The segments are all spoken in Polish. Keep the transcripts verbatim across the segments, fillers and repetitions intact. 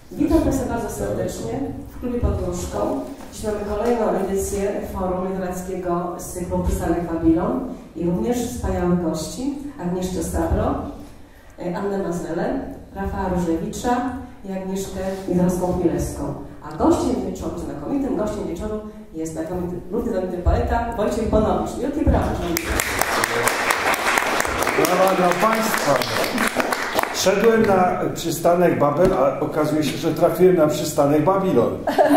Witam Państwa bardzo serdecznie w klubie pod Wróżką. Dziś mamy kolejną edycję Forum Literackiego z cyklu Przystanek Babilon i również wspaniałych gości: Agnieszkę Stabro, Annę Mazelę, Rafała Różewicza i Agnieszkę Widomską-Chmielewską. A gościem wieczoru, znakomitym gościem wieczoru jest znakomity, znakomity poeta Wojciech Bonowicz. Wielkie brawa. Brawa dla Państwa. Szedłem na przystanek Babel, a okazuje się, że trafiłem na przystanek Babilon.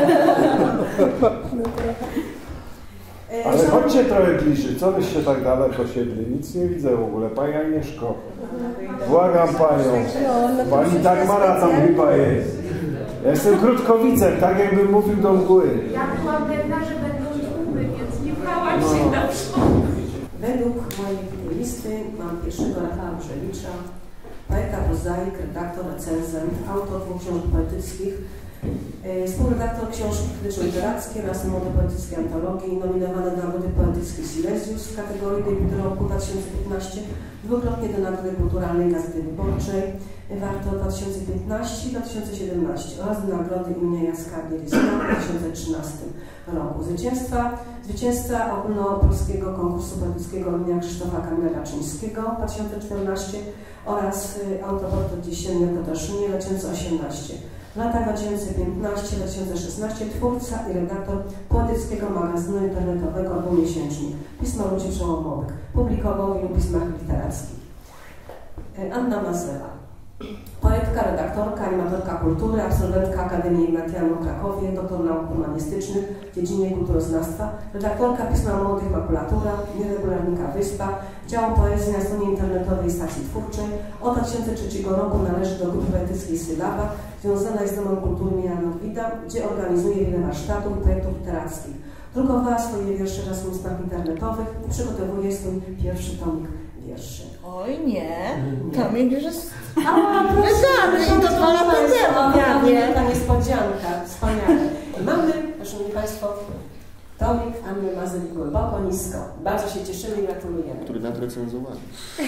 Ale chodźcie trochę bliżej. Co byście tak daleko siedli? Nic nie widzę w ogóle. Pani Agnieszko, błagam Panią. Pani Dagmara tam chyba jest. Ja jestem krótkowicem, tak jakbym mówił do mgły. Ja byłam pewna, że będą tłumy, więc nie brałam się na przód. Według mojej listy mam pierwszego Rafała Różewicza, poeta, prozaik, redaktor, recenzent, autor dwóch książek poetyckich, współredaktor książki krytyczno-literackiej oraz młode poetyckiej antologii, nominowany do Nagrody Poetyckiej Silesius w kategorii debiut roku dwa tysiące piętnaście, dwukrotnie do Nagrody Kulturalnej Gazety Wyborczej Warto dwa tysiące piętnaście i dwa tysiące siedemnaście oraz do Nagrody imienia Jacka Bieliskiego w dwa tysiące trzynastym roku. Zwycięstwa, zwycięzca ogólnopolskiego konkursu poetyckiego imienia Krzysztofa Kamila Raczyńskiego dwa tysiące czternasty oraz autoportret jesienny w Kataszynie dwa tysiące osiemnasty. W latach dwa tysiące piętnasty do dwa tysiące szesnastego twórca i redaktor poetyckiego magazynu internetowego Dwumiesięcznik Pisma Ludzi Przełomowych. Publikował w wielu pismach literackich. Anna Mazela. Poetka, redaktorka, animatorka kultury, absolwentka Akademii Ignatianu w Krakowie, doktor nauk humanistycznych w dziedzinie kulturoznawstwa, redaktorka pisma Młodych Makulatura, nieregularnika Wyspa, dział poezji na stronie internetowej Stacji Twórczej. Od dwa tysiące trzeciego roku należy do grupy poetyckiej Sylaba, związana jest z Domem Kultury imienia Norwida, gdzie organizuje wiele warsztatów i projektów literackich. Drukowała swoje wiersze na swoich stronach internetowych i przygotowuje swój pierwszy tomik wierszy. Oj nie, tomik już jest A, wydany i to dwa lata temu prawie. Ta niespodzianka, wspaniale. Mamy, szanowni Państwo, tomik Anny Mazeli Głęboko, Nisko. Bardzo się cieszymy i gratulujemy. Który nadrecenzowali.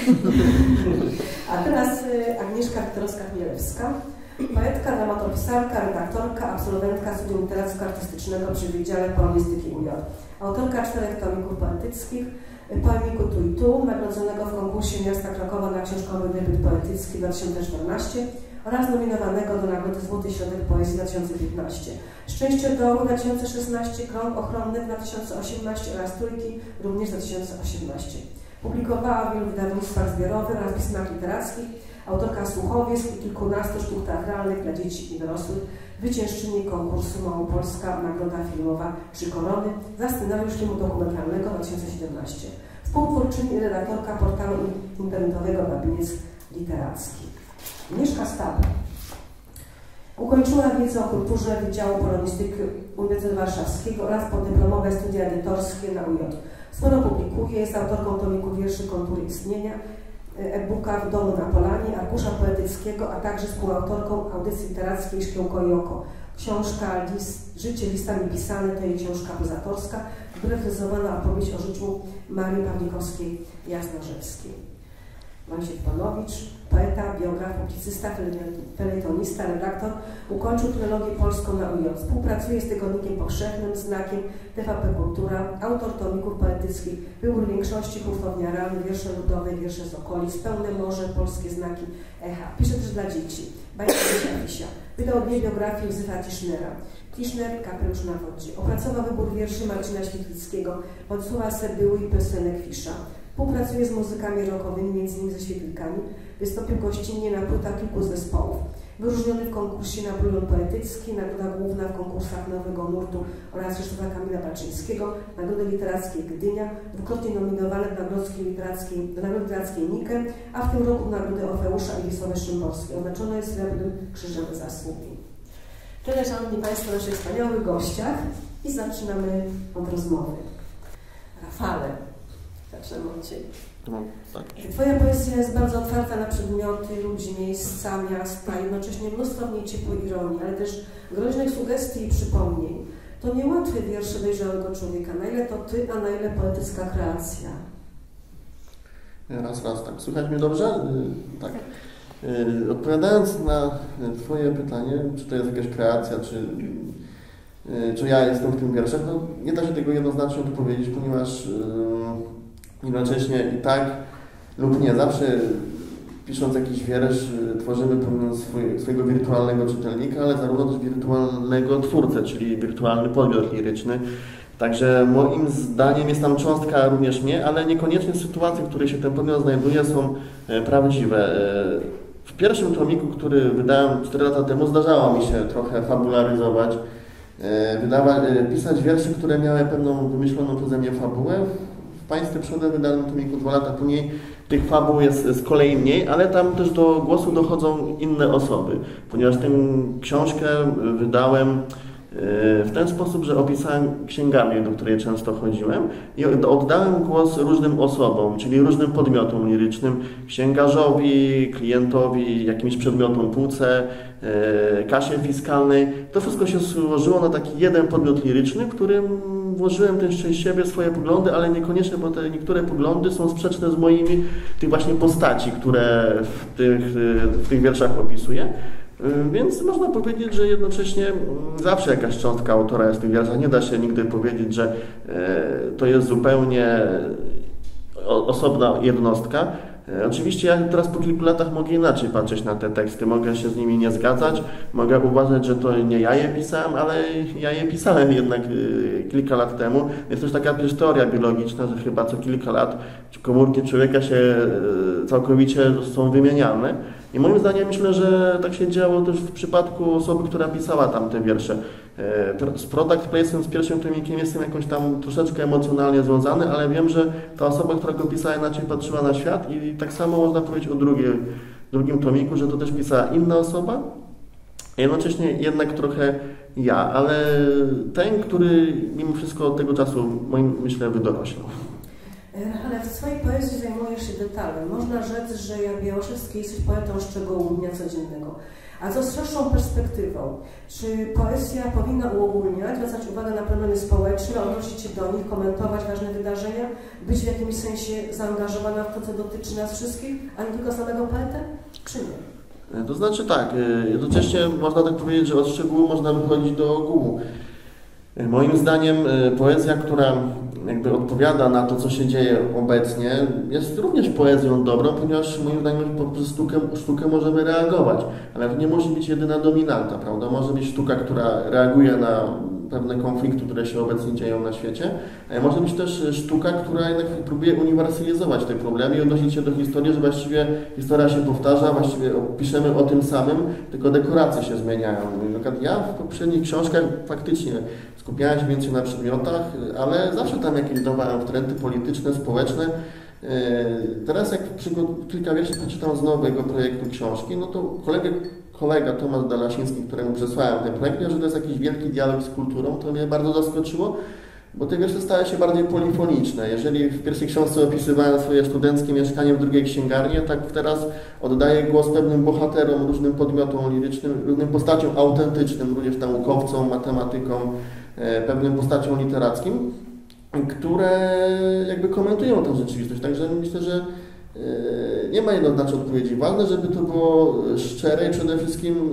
A teraz Agnieszka Widomska-Chmielewska. Poetka, dramatopisarka, redaktorka, absolwentka studium literacko-artystycznego przy Wydziale Polonistyki U J. Autorka czterech tomików poetyckich, poemiku Tu i Tu, nagrodzonego w konkursie Miasta Krakowa na książkowy debiut poetycki dwa tysiące czternasty oraz nominowanego do Nagrody Złoty Środek Poezji dwa tysiące piętnaście. Szczęście do dwa tysiące szesnasty, Krąg Ochronny dwa tysiące osiemnasty oraz Trójki również dwa tysiące osiemnasty. Publikowała w wielu wydawnictwach zbiorowych oraz pismach literackich, autorka słuchowisk i kilkunastu sztuk teatralnych dla dzieci i dorosłych, zwyciężczyni konkursu Małopolska Nagroda Filmowa Trzy Korony za scenariusz filmu dokumentalnego dwa tysiące siedemnasty. Współtwórczyni i redaktorka portalu internetowego Babiniec Literacki. Agnieszka Stabro. Ukończyła wiedzę o kulturze Wydziału Polonistyki Uniwersytetu Warszawskiego oraz podyplomowe studia edytorskie na U J. Sporo publikuje, jest autorką tomiku wierszy Kontury Istnienia, e-booka W domu na Polanie, arkusza poetyckiego, a także współautorką audycji literackiej Szkiełko i Oko. Książka list, Życie listami pisane to jej książka pozatorska, zreflezowana opowieść o życiu Marii Pawlikowskiej-Jasnorzewskiej. Wojciech Bonowicz, poeta, biograf, publicysta, felietonista, redaktor, ukończył filologię polską na U J. Współpracuje z Tygodnikiem Powszechnym, Znakiem, T V P Kultura, autor tomików poetyckich, wybór większości hurtowniarany, wiersze ludowe, wiersze z okolic, Pełne morze, polskie znaki echa. Pisze też dla dzieci. Bajka Misia. Wydał dwie biografie Józefa Tischnera. Tischner, Kapelusz na wodzie. Opracował wybór wierszy Marcina Świetlickiego, Władysława Serbyły i piosenek Fisza. Współpracuje z muzykami rockowymi, między innymi ze Świetlikami. Wystąpił gościnnie na płytach kilku zespołów. Wyróżniony w konkursie Napoleon Poetycki, nagroda główna w konkursach Nowego Nurtu oraz Krzysztofa Kamila Baczyńskiego, Nagrody Literackiej Gdynia, dwukrotnie nominowany do Nagrody Literackiej, do Nagrody Literackiej Nikę, a w tym roku Nagrody Orfeusza i Wisławy Szymborskiej. Oznaczone jest Srebrnym Krzyżem Zasługi. Tyle, szanowni Państwo, o naszych wspaniałych gościach i zaczynamy od rozmowy. Rafale. Zaczynamy od Ciebie. No, tak. Twoja poezja jest bardzo otwarta na przedmioty, ludzi, miejsca, miasta, jednocześnie mnóstwo w niej ciepłej ironii, ale też groźnych sugestii i przypomnień. To niełatwe wiersze dojrzałego człowieka. Na ile to Ty, a na ile poetycka kreacja? Raz, raz, tak. Słychać mnie dobrze? Yy, tak. Odpowiadając na Twoje pytanie, czy to jest jakaś kreacja, czy, czy ja jestem w tym wierszach, no nie da się tego jednoznacznie odpowiedzieć, ponieważ jednocześnie i tak lub nie, zawsze pisząc jakiś wiersz tworzymy pewien swój, swojego wirtualnego czytelnika, ale zarówno też wirtualnego twórcę, czyli wirtualny podmiot liryczny. Także moim zdaniem jest tam cząstka również mnie, ale niekoniecznie sytuacje, w której się ten podmiot znajduje, są prawdziwe. W pierwszym tomiku, który wydałem cztery lata temu, zdarzało mi się trochę fabularyzować, wydawać, pisać wiersze, które miały pewną wymyśloną przeze mnie fabułę. W Państwie Przodem wydanym tomiku dwa lata później tych fabuł jest z kolei mniej, ale tam też do głosu dochodzą inne osoby, ponieważ tę książkę wydałem w ten sposób, że opisałem księgarnię, do której często chodziłem i oddałem głos różnym osobom, czyli różnym podmiotom lirycznym, księgarzowi, klientowi, jakimś przedmiotom, półce, kasie fiskalnej. To wszystko się złożyło na taki jeden podmiot liryczny, w którym włożyłem też część siebie, swoje poglądy, ale niekoniecznie, bo te niektóre poglądy są sprzeczne z moimi tych właśnie postaci, które w tych, w tych wierszach opisuję. Więc można powiedzieć, że jednocześnie zawsze jakaś cząstka autora jest w tych wierszach. Nie da się nigdy powiedzieć, że to jest zupełnie osobna jednostka. Oczywiście ja teraz po kilku latach mogę inaczej patrzeć na te teksty, mogę się z nimi nie zgadzać, mogę uważać, że to nie ja je pisałem, ale ja je pisałem jednak kilka lat temu. Jest też taka też teoria biologiczna, że chyba co kilka lat komórki człowieka się całkowicie są wymieniane. I moim zdaniem myślę, że tak się działo też w przypadku osoby, która pisała tam te wiersze. Z product placement z pierwszym tomikiem jestem jakoś tam troszeczkę emocjonalnie związany, ale wiem, że ta osoba, która go pisała, inaczej patrzyła na świat i tak samo można powiedzieć o drugim, drugim tomiku, że to też pisała inna osoba, a jednocześnie jednak trochę ja, ale ten, który mimo wszystko od tego czasu, moim myślę, wydoroślał. Ale w swojej poezji zajmujesz się detalem. Można rzec, że jak Białoszewski jesteś poetą szczegółów dnia codziennego. A co z szerszą perspektywą? Czy poezja powinna uogólniać, zwracać uwagę na problemy społeczne, odnosić się do nich, komentować ważne wydarzenia, być w jakimś sensie zaangażowana w to, co dotyczy nas wszystkich, a nie tylko samego poetę? Czy nie? To znaczy tak, jednocześnie można tak powiedzieć, że od szczegółu można wychodzić do ogółu. Moim zdaniem poezja, która jakby odpowiada na to, co się dzieje obecnie, jest również poezją dobrą, ponieważ moim zdaniem poprzez sztukę, sztukę możemy reagować, ale to nie może być jedyna dominanta, prawda? Może być sztuka, która reaguje na pewne konflikty, które się obecnie dzieją na świecie, a może być też sztuka, która jednak próbuje uniwersalizować te problemy i odnosić się do historii, że właściwie historia się powtarza, właściwie piszemy o tym samym, tylko dekoracje się zmieniają. Ja w poprzednich książkach faktycznie skupiałem się więcej na przedmiotach, ale zawsze tam jakieś dawałem wtręty polityczne, społeczne. Teraz jak kilka wierszy przeczytam z nowego projektu książki, no to kolega, kolega Tomasz Dalasiński, któremu przesłałem ten projekt, że to jest jakiś wielki dialog z kulturą, to mnie bardzo zaskoczyło, bo te wiersze stały się bardziej polifoniczne. Jeżeli w pierwszej książce opisywałem swoje studenckie mieszkanie, w drugiej księgarnię, tak teraz oddaję głos pewnym bohaterom, różnym podmiotom lirycznym, różnym postaciom autentycznym, również naukowcom, matematykom, pewnym postaciom literackim, które jakby komentują tę rzeczywistość. Także myślę, że nie ma jednoznacznej odpowiedzi. Ważne, żeby to było szczere i przede wszystkim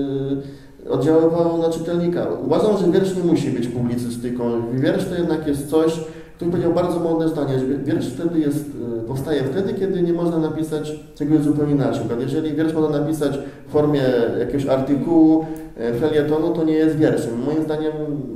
oddziaływało na czytelnika. Uważam, że wiersz nie musi być publicystyką. Wiersz to jednak jest coś, ktoś powiedział bardzo mądre zdanie, że wiersz wtedy jest, powstaje wtedy, kiedy nie można napisać czegoś zupełnie inaczej. Jeżeli wiersz można napisać w formie jakiegoś artykułu, felietonu, to nie jest wierszem. Moim zdaniem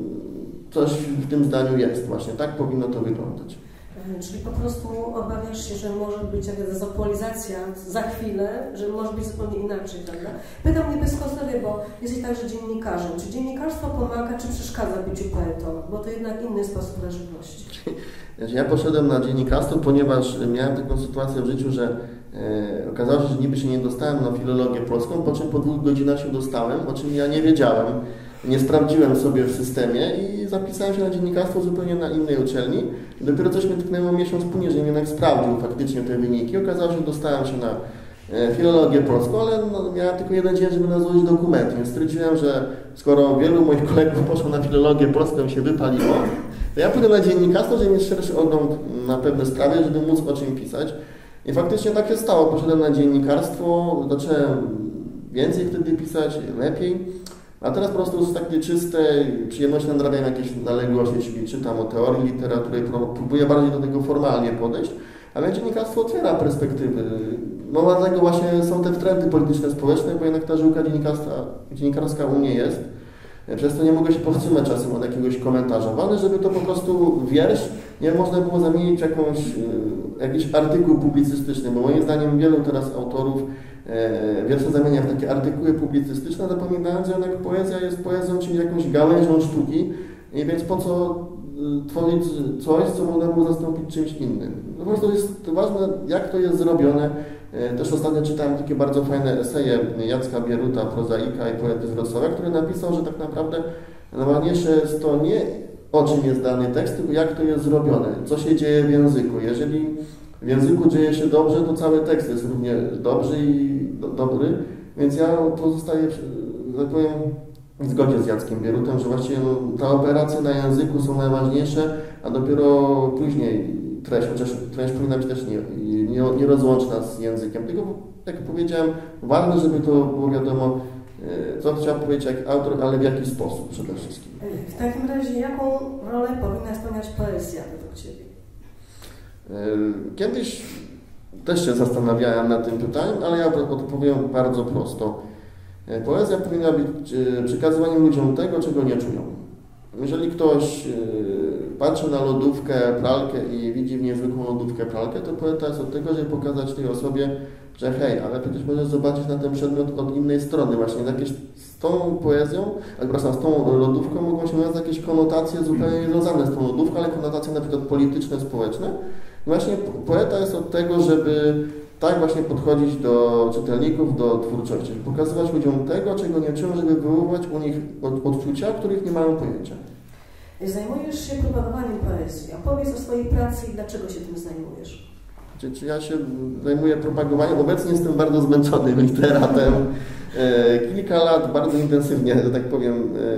coś w tym zdaniu jest właśnie. Tak powinno to wyglądać. Czyli po prostu obawiasz się, że może być jakaś dezaktualizacja za chwilę, że może być zupełnie inaczej, prawda? Pytam nie bez kozery, bo jesteś także dziennikarzem. Czy dziennikarstwo pomaga, czy przeszkadza byciu poetą? Bo to jednak inny sposób na żywności. Ja poszedłem na dziennikarstwo, ponieważ miałem taką sytuację w życiu, że e, okazało się, że niby się nie dostałem na filologię polską, po czym po dwóch godzinach się dostałem, o czym ja nie wiedziałem. Nie sprawdziłem sobie w systemie i zapisałem się na dziennikarstwo zupełnie na innej uczelni. I dopiero coś mnie tknęło miesiąc później, że jednak sprawdził faktycznie te wyniki. Okazało się, że dostałem się na filologię polską, ale no, miałem tylko jeden dzień, żeby nazwać dokumenty. Więc stwierdziłem, że skoro wielu moich kolegów poszło na filologię polską i się wypaliło, to ja pójdę na dziennikarstwo, żeby mieć szerszy ogląd na pewne sprawy, żeby móc o czym pisać. I faktycznie tak się stało. Poszedłem na dziennikarstwo, zacząłem więcej wtedy pisać, lepiej. A teraz po prostu z takiej czystej przyjemności nadrabiam jakieś zaległości, czyli czytam o teorii literatury, próbuję bardziej do tego formalnie podejść, ale dziennikarstwo otwiera perspektywy. No dlatego właśnie są te trendy polityczne, społeczne, bo jednak ta żyłka dziennikarska u mnie jest. Przez to nie mogę się powstrzymać czasem od jakiegoś komentarza. Ważne, żeby to po prostu wiersz nie można było zamienić w jakąś, jakiś artykuł publicystyczny, bo moim zdaniem wielu teraz autorów wiersze zamienia w takie artykuły publicystyczne, zapominając, że jednak poezja jest poezją, czyli jakąś gałęzią sztuki, i więc po co tworzyć coś, co można było zastąpić czymś innym. No po prostu jest ważne, jak to jest zrobione. Też ostatnio czytałem takie bardzo fajne eseje Jacka Bieruta, prozaika i poety z Wrocławia, który napisał, że tak naprawdę najważniejsze jest to nie o czym jest dany tekst, tylko jak to jest zrobione, co się dzieje w języku. Jeżeli w języku dzieje się dobrze, to cały tekst jest równie dobry i do, dobry, więc ja pozostaję, że tak powiem, w zgodzie z Jackiem Bierutem, że właściwie no, te operacje na języku są najważniejsze, a dopiero później treść, chociaż treść powinna być też nierozłączna nie, nie z językiem. Tylko, jak powiedziałem, ważne, żeby to było wiadomo, co chciał powiedzieć jak autor, ale w jaki sposób przede wszystkim. W takim razie, jaką rolę powinna spełniać poezja według Ciebie? Kiedyś też się zastanawiałem nad tym pytaniem, ale ja odpowiem bardzo prosto. Poezja powinna być przekazywaniem ludziom tego, czego nie czują. Jeżeli ktoś patrzy na lodówkę, pralkę i widzi w niej zwykłą lodówkę, pralkę, to poeta jest od tego, żeby pokazać tej osobie, że hej, ale przecież możesz zobaczyć na ten przedmiot od innej strony. Właśnie jakieś, z tą poezją, przepraszam, z tą lodówką mogą się wiązać jakieś konotacje zupełnie niezwiązane z tą lodówką, ale konotacje na przykład polityczne, społeczne. I właśnie poeta jest od tego, żeby tak właśnie podchodzić do czytelników, do twórczości, żeby pokazywać ludziom tego, czego nie czują, żeby wywoływać u nich odczucia, których nie mają pojęcia. Zajmujesz się propagowaniem poezji. Opowiedz o swojej pracy i dlaczego się tym zajmujesz. Czy, czy ja się zajmuję propagowaniem? Obecnie jestem bardzo zmęczonym literatem. E, kilka lat bardzo intensywnie, że tak powiem,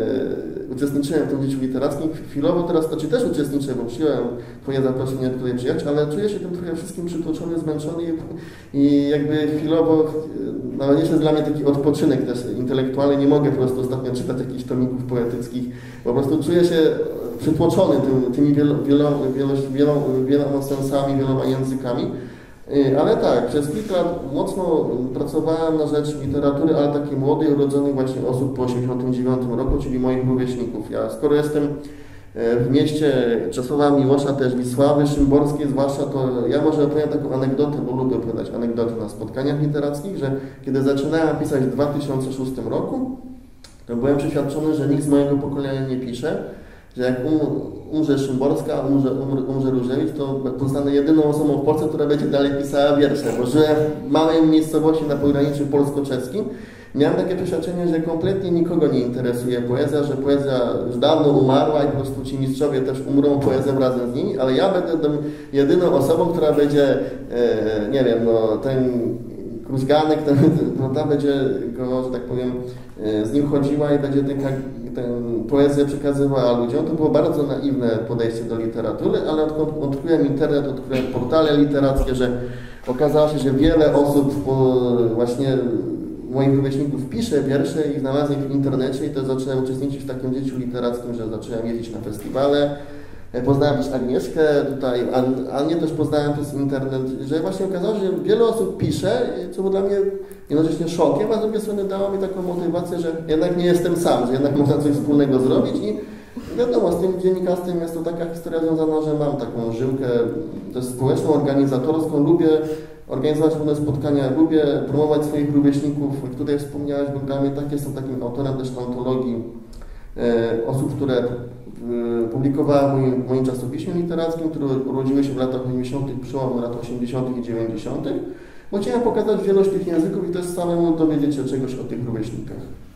e, uczestniczyłem w tym życiu literackim. Chwilowo teraz, znaczy też uczestniczę, bo przyjąłem Twoje zaproszenie tutaj przyjechać, ale czuję się tym trochę wszystkim przytłoczony, zmęczony i, i jakby chwilowo, najważniejszy jest dla mnie taki odpoczynek też intelektualny. Nie mogę po prostu ostatnio czytać jakichś tomików poetyckich. Po prostu czuję się przytłoczony tym, tymi wielo, wielo, wielo, wielo, wieloma sensami, wieloma językami. Ale tak, przez kilka lat mocno pracowałem na rzecz literatury, ale takiej młodej, urodzonej właśnie osób po osiemdziesiątym dziewiątym roku, czyli moich rówieśników. Ja skoro jestem w mieście Czesława Miłosza, też Wisławy Szymborskiej zwłaszcza, to ja może opowiem taką anegdotę, bo lubię opowiadać anegdoty na spotkaniach literackich, że kiedy zaczynałem pisać w dwa tysiące szóstym roku, to byłem przeświadczony, że nikt z mojego pokolenia nie pisze, że jak um, umrze Szymborska, umrze, umrze, umrze Różewicz, to pozostanę jedyną osobą w Polsce, która będzie dalej pisała wiersze, bo żyłem w małej miejscowości na pograniczu polsko-czeskim. Miałem takie przeświadczenie, że kompletnie nikogo nie interesuje poezja, że poezja już dawno umarła i po prostu ci mistrzowie też umrą poezją razem z nimi, ale ja będę jedyną osobą, która będzie, e, nie wiem, no ten Kruźganek, ten, prawda, będzie go, że tak powiem, e, z nim chodziła i będzie ten, tę poezję przekazywała ludziom. To było bardzo naiwne podejście do literatury, ale odkąd odkryłem internet, odkryłem portale literackie, że okazało się, że wiele osób po, właśnie moich rówieśników pisze wiersze i znalazłem w internecie i to zacząłem uczestniczyć w takim życiu literackim, że zacząłem jeździć na festiwale. Poznałem też Agnieszkę tutaj, Anię też poznałem przez internet, że właśnie okazało się, że wiele osób pisze, co było dla mnie jednocześnie szokiem, a z drugiej strony dało mi taką motywację, że jednak nie jestem sam, że jednak można coś wspólnego zrobić i wiadomo, z tym dziennikarstwem jest to taka historia związana, że mam taką żyłkę też społeczną, organizatorską, lubię organizować różne spotkania, lubię promować swoich rówieśników. Jak tutaj wspomniałeś w programie, tak, jestem takim autorem też antologii e, osób, które e, publikowałem w moim, w moim czasopiśmie literackim, które urodziły się w latach osiemdziesiątych, przełom lat osiemdziesiątych i dziewięćdziesiątych. Bo chciałem pokazać wielość tych języków i też samemu dowiedzieć się czegoś o tych rówieśnikach.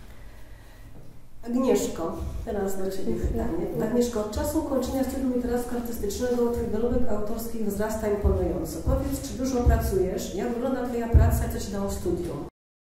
Agnieszko, teraz do Ciebie pytanie. Agnieszko, od czasu ukończenia studium literacko-artystycznego Twój dorobek autorski wzrasta imponująco. Powiedz, czy dużo pracujesz? Jak wygląda Twoja praca i co Ci dało studium?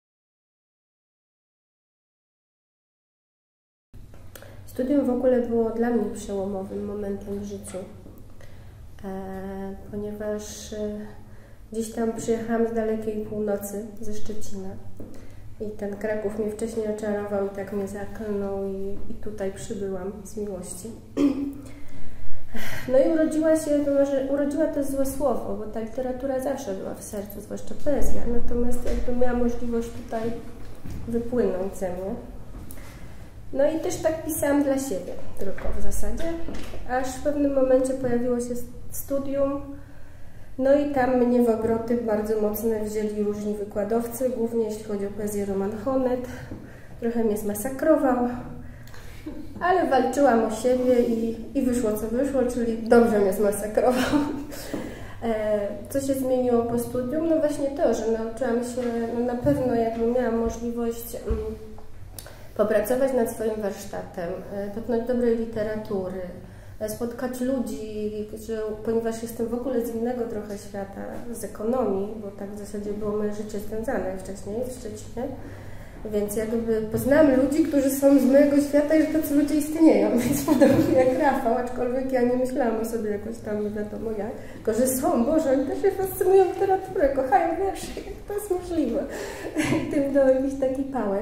Studium w ogóle było dla mnie przełomowym momentem w życiu, e, ponieważ e, Gdzieś tam przyjechałam z dalekiej północy, ze Szczecina. I ten Kraków mnie wcześniej oczarował i tak mnie zaklnął i, i tutaj przybyłam z miłości. No i urodziła się, to może urodziła to złe słowo, bo ta literatura zawsze była w sercu, zwłaszcza poezja. Natomiast jakby miała możliwość tutaj wypłynąć ze mnie. No i też tak pisałam dla siebie tylko w zasadzie, aż w pewnym momencie pojawiło się studium. No i tam mnie w obroty bardzo mocne wzięli różni wykładowcy, głównie jeśli chodzi o poezję Roman Honet. Trochę mnie zmasakrował, ale walczyłam o siebie i, i wyszło co wyszło, czyli dobrze mnie zmasakrował. Co się zmieniło po studium? No właśnie to, że nauczyłam się, no na pewno jakby miałam możliwość um, popracować nad swoim warsztatem, dotknąć dobrej literatury, spotkać ludzi, że, ponieważ jestem w ogóle z innego trochę świata, z ekonomii, bo tak w zasadzie było moje życie związane wcześniej w Szczecinie, więc jakby poznałam ludzi, którzy są z mojego świata i że tacy ludzie istnieją, więc podobnie jak Rafał, aczkolwiek ja nie myślałam o sobie jakoś tam, nie wiadomo jak, tylko że są, Boże, oni też się fascynują literaturę, kochają wiersze, jak to jest możliwe. I tym do jakiś taki power.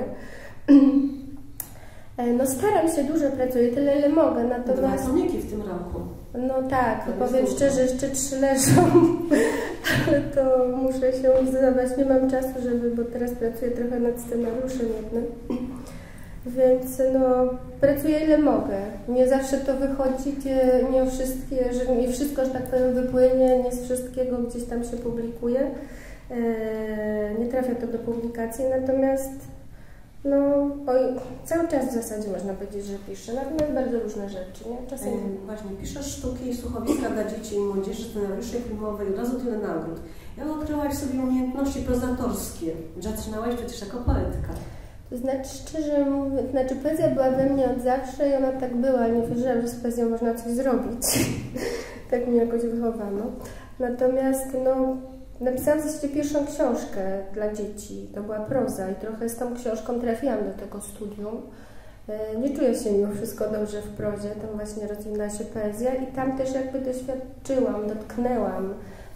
No staram się, dużo pracuję, tyle ile mogę, natomiast... Dwa tomiki w tym roku. No tak, powiem szczerze, jeszcze trzy leżą, ale to muszę się zdawać, nie mam czasu, żeby, bo teraz pracuję trochę nad scenariuszem jednym. Więc no, pracuję ile mogę. Nie zawsze to wychodzi, nie, nie wszystkie, że nie wszystko, że tak powiem, wypłynie, nie z wszystkiego gdzieś tam się publikuje. Eee, nie trafia to do publikacji, natomiast no, oj, cały czas w zasadzie można powiedzieć, że piszę, natomiast bardzo różne rzeczy, nie? Czasem... Eee, właśnie, piszesz sztuki i słuchowiska dla dzieci i młodzieży, scenariusze filmowe i od razu tyle nagród. Jak odkryłaś sobie umiejętności prozatorskie? Zaczynałaś przecież jako poetka. To znaczy, szczerze mówiąc, znaczy poezja była we mnie od zawsze i ona tak była, nie wierzyłam, że z poezją można coś zrobić. Tak mnie jakoś wychowano. Natomiast no, napisałam w zasadzie pierwszą książkę dla dzieci, to była proza i trochę z tą książką trafiłam do tego studium. Nie czuję się mimo wszystko dobrze w prozie, tam właśnie rozwinęła się poezja i tam też jakby doświadczyłam, dotknęłam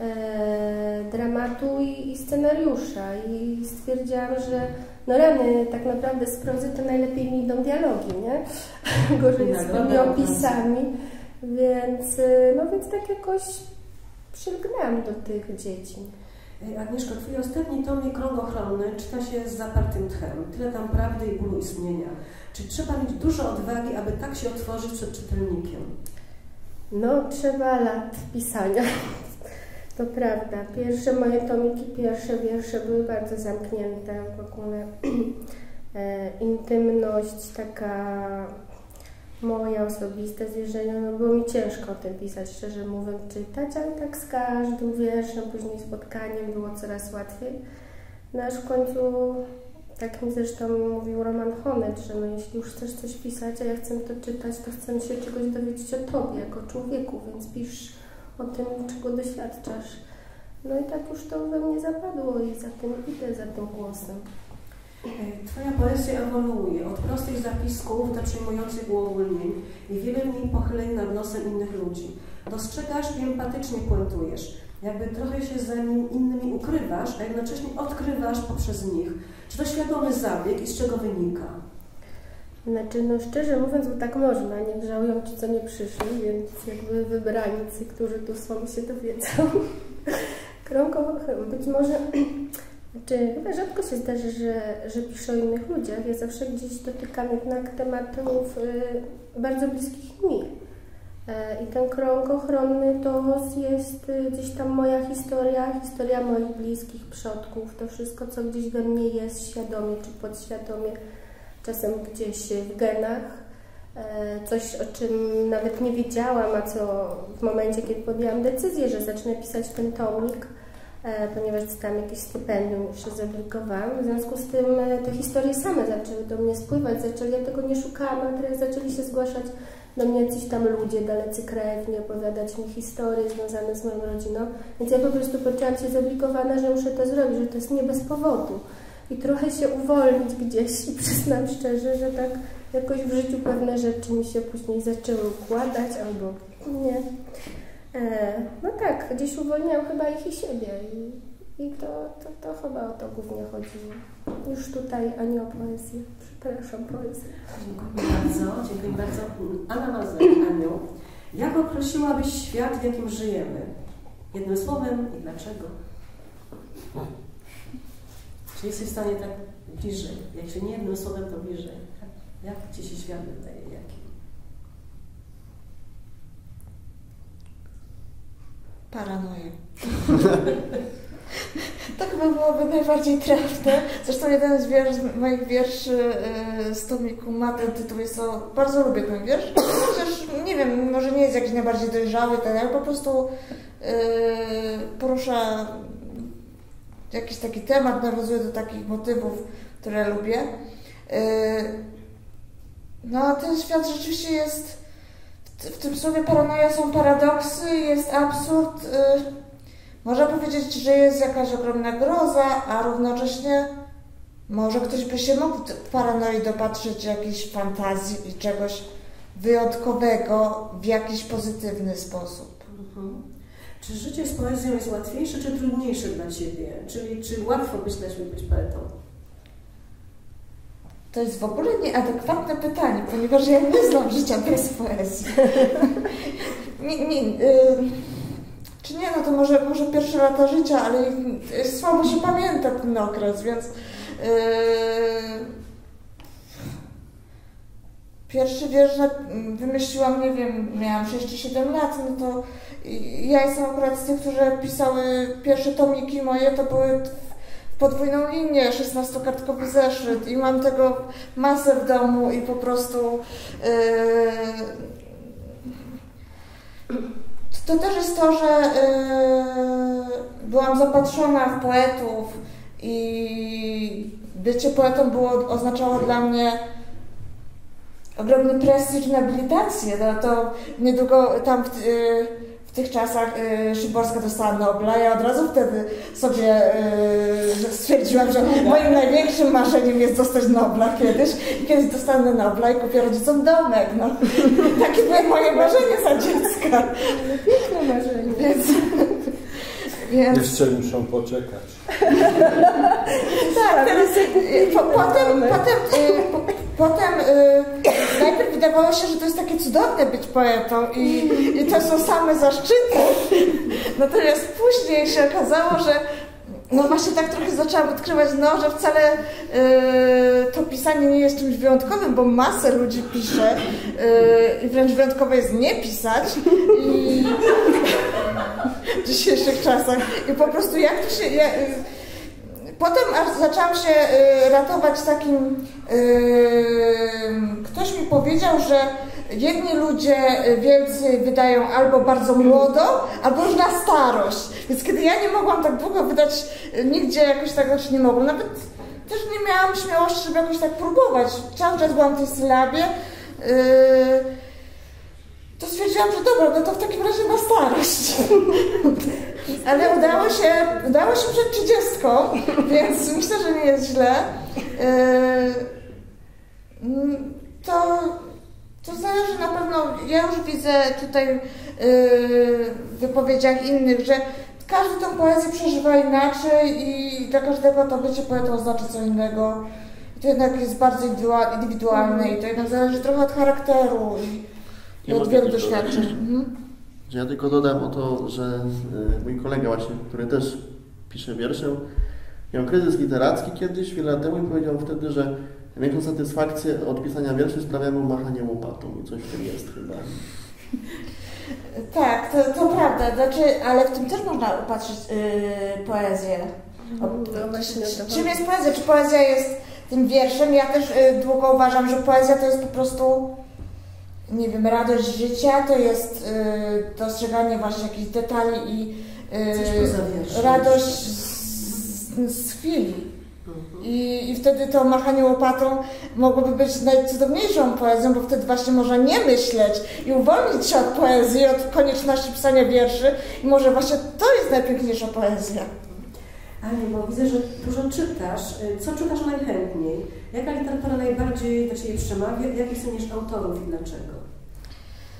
e, dramatu i, i scenariusza i stwierdziłam, że no rany, tak naprawdę z prozy to najlepiej mi idą dialogi, nie? Gorzej z tymi opisami, więc, no więc tak jakoś przylgnęłam do tych dzieci. Agnieszko, twój ostatni tomik Krąg ochronny czyta się z zapartym tchem. Tyle tam prawdy i bólu istnienia. Czy trzeba mieć dużo odwagi, aby tak się otworzyć przed czytelnikiem? No, trzeba lat pisania. To prawda. Pierwsze moje tomiki, pierwsze wiersze były bardzo zamknięte. W ogóle e, intymność, taka moja osobista zwierzenia, no było mi ciężko o tym pisać, szczerze mówiąc, czytać, ale tak z każdym wierszem, później spotkaniem było coraz łatwiej. No aż w końcu, tak mi zresztą mówił Roman Honet, że no jeśli już chcesz coś pisać, a ja chcę to czytać, to chcę się czegoś dowiedzieć o tobie, jako człowieku, więc pisz o tym, czego doświadczasz. No i tak już to we mnie zapadło i za tym idę, za tym głosem. Twoja poezja ewoluuje od prostych zapisków do przejmujących uogólnień i wiele mniej pochyleń nad nosem innych ludzi. Dostrzegasz i empatycznie puentujesz. Jakby trochę się za nim innymi ukrywasz, a jednocześnie odkrywasz poprzez nich. Czy to świadomy zabieg i z czego wynika? Znaczy, no szczerze mówiąc, bo tak można, nie żałują ci, co nie przyszli, więc jakby wybranicy, którzy tu są, się dowiedzą. Krągowo, być może... Znaczy, chyba rzadko się zdarzy, że, że piszę o innych ludziach. Ja zawsze gdzieś dotykam jednak tematów y, bardzo bliskich mi. Y, I ten krąg ochronny to jest y, gdzieś tam moja historia, historia moich bliskich przodków. To wszystko, co gdzieś we mnie jest, świadomie czy podświadomie, czasem gdzieś w genach. Y, coś, o czym nawet nie wiedziałam, a co w momencie, kiedy podjęłam decyzję, że zacznę pisać ten tomik, ponieważ dostałam jakieś stypendium, już się zobligowałam. W związku z tym te historie same zaczęły do mnie spływać, zaczęli, ja tego nie szukałam, ale teraz zaczęli się zgłaszać do mnie jacyś tam ludzie, dalecy krewni, opowiadać mi historie związane z moją rodziną. Więc ja po prostu poczułam się zobligowana, że muszę to zrobić, że to jest nie bez powodu. I trochę się uwolnić gdzieś i przyznam szczerze, że tak jakoś w życiu pewne rzeczy mi się później zaczęły układać albo nie. E, no tak, gdzieś uwolniłam chyba ich i siebie i, i to, to, to chyba o to głównie chodziło. Już tutaj, a nie o poezję. Przepraszam, poezję. Dziękuję bardzo, dziękuję bardzo. Anna Mazur, Aniu, jak określiłabyś świat, w jakim żyjemy? Jednym słowem i dlaczego? Czy jesteś w stanie tak bliżej? Jak się nie jednym słowem, to bliżej. Jak Ci się świat wydaje? Jaki? Paranoję. To chyba byłoby najbardziej trafne. Zresztą jeden z, wiersz, z moich wierszy yy, z tomiku ma ten tytuł, jest to, bardzo lubię ten wiersz, chociaż nie wiem, może nie jest jakiś najbardziej dojrzały, ten, ale po prostu yy, porusza jakiś taki temat, nawiązuje do takich motywów, które lubię. Yy, no a ten świat rzeczywiście jest, w, w tym słowie paranoja są paradoksy, jest absurd. Yy, Można powiedzieć, że jest jakaś ogromna groza, a równocześnie może ktoś by się mógł w paranoi dopatrzyć jakiejś fantazji i czegoś wyjątkowego w jakiś pozytywny sposób. Mhm. Czy życie z poezją jest łatwiejsze czy trudniejsze dla Ciebie? Czyli czy łatwo być dla Ciebie być poetą? To jest w ogóle nieadekwatne pytanie, ponieważ ja nie znam życia bez poezji. nie, nie, y Czy nie, no to może, może pierwsze lata życia, ale słabo się pamięta ten okres, więc yy, pierwszy wiersz wymyśliłam, nie wiem, miałam sześć czy siedem lat, no to ja jestem akurat z tych, którzy pisały pierwsze tomiki moje, to były w podwójną linię, szesnastokartkowy zeszyt i mam tego masę w domu i po prostu yy, to też jest to, że yy, byłam zapatrzona w poetów i bycie poetą było, oznaczało dla mnie ogromny prestiż i nobilitację. No to niedługo tam w, yy, w tych czasach yy, Szymborska dostała Nobla. Ja od razu wtedy sobie yy, stwierdziłam, że moim największym marzeniem jest dostać Nobla kiedyś. I kiedyś dostanę Nobla i kupię rodzicom domek. No. Takie były moje marzenie za dziecka. Piękne marzenie. Więc, więc... Jeszcze muszą poczekać. Tak, teraz, po, potem, potem, y, po, potem y, najpierw wydawało się, że to jest takie cudowne być poetą i, i to są same zaszczyty. Natomiast później się okazało, że no właśnie tak trochę zaczęłam odkrywać, no, że wcale y, to pisanie nie jest czymś wyjątkowym, bo masę ludzi pisze y, i wręcz wyjątkowo jest nie pisać i w dzisiejszych czasach. I po prostu jak to się... Ja, y, potem aż zaczęłam się y, ratować takim... Y, ktoś mi powiedział, że jedni ludzie wielcy wydają albo bardzo młodo, albo już na starość. Więc kiedy ja nie mogłam tak długo wydać nigdzie jakoś tak, znaczy nie mogłam, nawet też nie miałam śmiałości, żeby jakoś tak próbować. Cały czas byłam w tej sylabie. Yy, to stwierdziłam, że dobra, no to w takim razie na starość. Ale udało się, udało się przed trzydziestką, więc myślę, że nie jest źle. Yy, to... To zależy na pewno, ja już widzę tutaj yy, w wypowiedziach innych, że każdy tę poezję przeżywa inaczej i dla każdego to bycie poetą znaczy co innego. I to jednak jest bardzo indywidualne i to jednak zależy trochę od charakteru i, i od wielu doświadczeń. Mhm. Ja tylko dodam o to, że mój kolega właśnie, który też pisze wiersze, miał kryzys literacki kiedyś, wiele lat temu i powiedział wtedy, że największą satysfakcję od pisania wierszy sprawia mu machanie łopatą i coś w tym jest chyba. Tak, to, to prawda, znaczy, ale w tym też można upatrzyć yy, poezję. O, no właśnie, czym jest poezja? Czy poezja jest tym wierszem? Ja też yy, długo uważam, że poezja to jest po prostu, nie wiem, radość życia, to jest yy, dostrzeganie właśnie jakichś detali i yy, radość z, z chwili. I, I wtedy to machanie łopatą mogłoby być najcudowniejszą poezją, bo wtedy właśnie można nie myśleć i uwolnić się od poezji, od konieczności pisania wierszy i może właśnie to jest najpiękniejsza poezja. Aniu, bo widzę, że dużo czytasz. Co czytasz najchętniej? Jaka literatura najbardziej do Ciebie przemawia? Jakich cenisz autorów i dlaczego? Z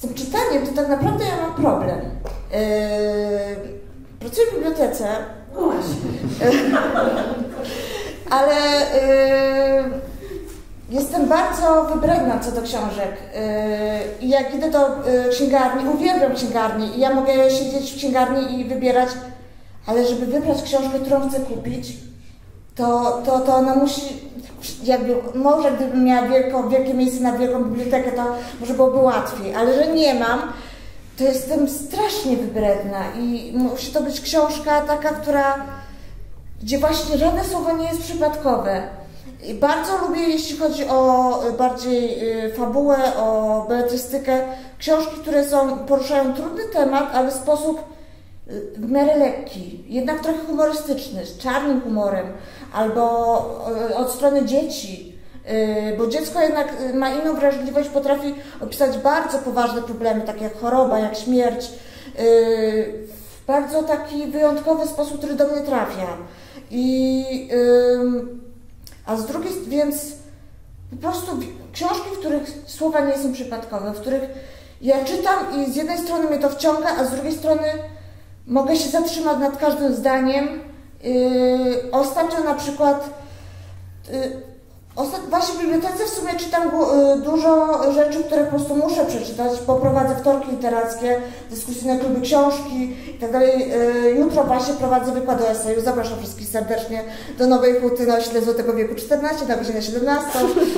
tym czytaniem to tak naprawdę ja mam problem. Yy, pracuję w bibliotece, No właśnie. ale yy, jestem bardzo wybredna co do książek. I yy, jak idę do yy, księgarni, uwielbiam księgarni i ja mogę siedzieć w księgarni i wybierać, ale żeby wybrać książkę, którą chcę kupić, to, to, to ona musi, jakby, może gdybym miała wielko, wielkie miejsce na wielką bibliotekę, to może byłoby łatwiej, ale że nie mam, to jestem strasznie wybredna i musi to być książka taka, która, gdzie właśnie żadne słowo nie jest przypadkowe. I bardzo lubię, jeśli chodzi o bardziej fabułę, o beletrystykę, książki, które są, poruszają trudny temat, ale w sposób w miarę lekki, jednak trochę humorystyczny, z czarnym humorem, albo od strony dzieci, bo dziecko jednak ma inną wrażliwość, potrafi opisać bardzo poważne problemy, takie jak choroba, jak śmierć, w bardzo taki wyjątkowy sposób, który do mnie trafia. I, a z drugiej, więc po prostu książki, w których słowa nie są przypadkowe, w których ja czytam i z jednej strony mnie to wciąga, a z drugiej strony mogę się zatrzymać nad każdym zdaniem. Yy, ostatnio na przykład, yy, ostat... właśnie w bibliotece w sumie czytam yy, dużo rzeczy, które po prostu muszę przeczytać, bo prowadzę wtorki literackie, dyskusyjne kluby książki i tak dalej. Jutro właśnie prowadzę wykład o eseju. Zapraszam wszystkich serdecznie do Nowej Huty na osiedle Złotego Wieku czternaście na godzinę siedemnastą.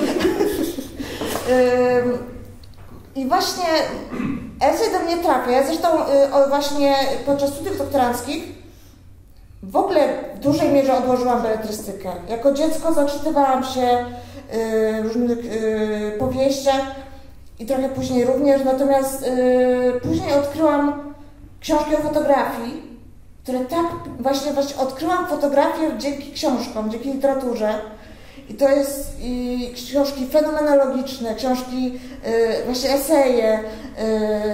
yy, I właśnie esej do mnie trafia. Ja zresztą y, właśnie podczas studiów doktoranckich w ogóle w dużej mierze odłożyłam beletrystykę. Jako dziecko zaczytywałam się y, w różnych y, powieściach i trochę później również, natomiast y, później odkryłam książki o fotografii, które tak właśnie, właśnie odkryłam fotografię dzięki książkom, dzięki literaturze. I to jest i książki fenomenologiczne, książki, yy, właśnie eseje. Yy,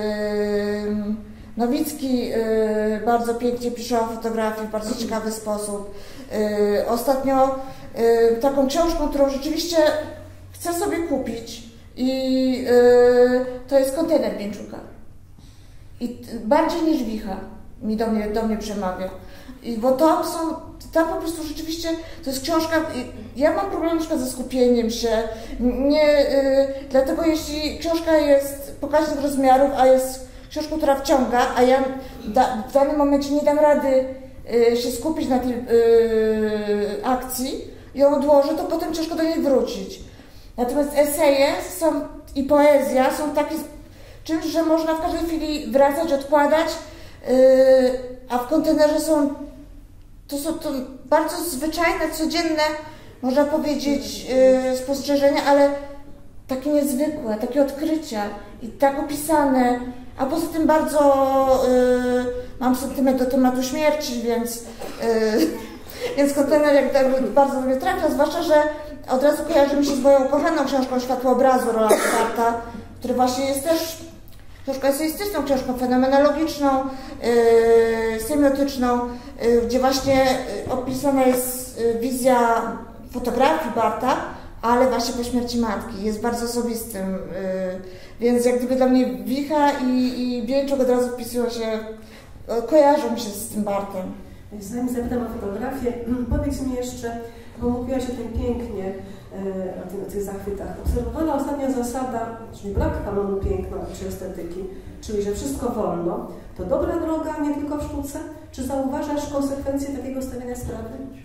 Nowicki yy, bardzo pięknie pisze o fotografii w bardzo ciekawy sposób. Yy, ostatnio yy, taką książką, którą rzeczywiście chcę sobie kupić, i yy, to jest Kontener Bieńczuka. I bardziej niż Wicha mi do mnie, do mnie przemawia. I bo tam są, tam po prostu rzeczywiście, to jest książka, ja mam problem na przykład ze skupieniem się, nie, yy, dlatego jeśli książka jest pokaźnych rozmiarów, a jest książką, która wciąga, a ja da, w danym momencie nie dam rady yy, się skupić na tej yy, akcji, ją odłożę, to potem ciężko do niej wrócić. Natomiast eseje są, i poezja są takie czymś, że można w każdej chwili wracać, odkładać, yy, a w kontenerze są to są to bardzo zwyczajne, codzienne, można powiedzieć, yy, spostrzeżenia, ale takie niezwykłe, takie odkrycia i tak opisane, a poza tym bardzo yy, mam sentyment do tematu śmierci, więc, yy, więc kontener jak tak bardzo do mnie trafia, zwłaszcza, że od razu kojarzy mi się z moją ukochaną książką Światło obrazu Rolanda Bartha, który właśnie jest też książką eseistyczną, książką fenomenologiczną, yy, semiotyczną, yy, gdzie właśnie yy, opisana jest yy, wizja fotografii Bartha, ale właśnie po śmierci matki. Jest bardzo osobistym, yy, więc jak gdyby dla mnie Wicha i, i Bieńczuk od razu wpisują się, yy, kojarzą mi się z tym Barthem. Zanim zapytam o fotografię, powiedz mi jeszcze, bo mówiłaś o tym pięknie, o, tym, o tych zachwytach. Obserwowana ostatnia zasada, czyli brak kanonu piękna czy estetyki, czyli że wszystko wolno, to dobra droga nie tylko w sztuce? Czy zauważasz konsekwencje takiego stawiania sprawy?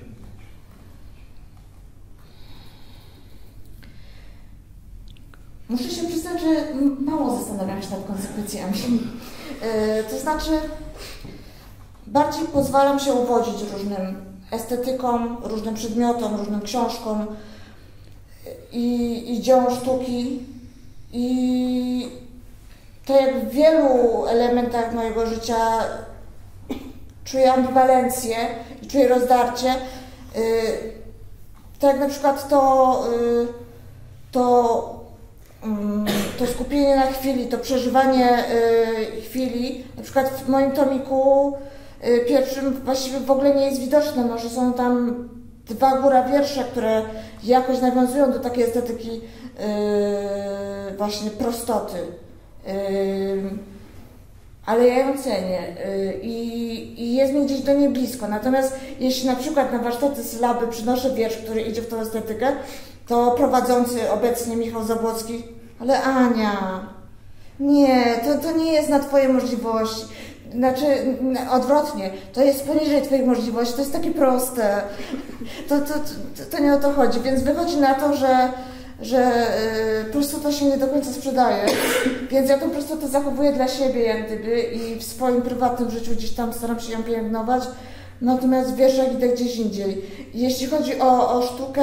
Muszę się przyznać, że mało zastanawiam się nad konsekwencjami. Yy, to znaczy, bardziej pozwalam się uwodzić różnym estetykom, różnym przedmiotom, różnym książkom i, i dziełom sztuki. I to jak w wielu elementach mojego życia czuję ambiwalencję i czuję rozdarcie. Yy, tak jak na przykład to, yy, to to skupienie na chwili, to przeżywanie y, chwili, na przykład w moim tomiku y, pierwszym właściwie w ogóle nie jest widoczne, może są tam dwa góra wiersze, które jakoś nawiązują do takiej estetyki y, właśnie prostoty. ale ja ją cenię i, i jest mi gdzieś do niej blisko. Natomiast jeśli na przykład na warsztaty sylaby przynoszę wiersz, który idzie w tą estetykę, to prowadzący obecnie Michał Zabłocki, ale Ania, nie, to, to nie jest na Twoje możliwości. Znaczy, odwrotnie, to jest poniżej Twoich możliwości, to jest takie proste. To, to, to, to nie o to chodzi, więc wychodzi na to, że, że yy, prostota się nie do końca sprzedaje, więc ja tą prostotę zachowuję dla siebie jak gdyby i w swoim prywatnym życiu gdzieś tam staram się ją pielęgnować, natomiast w wierszach idę gdzieś indziej. Jeśli chodzi o, o sztukę,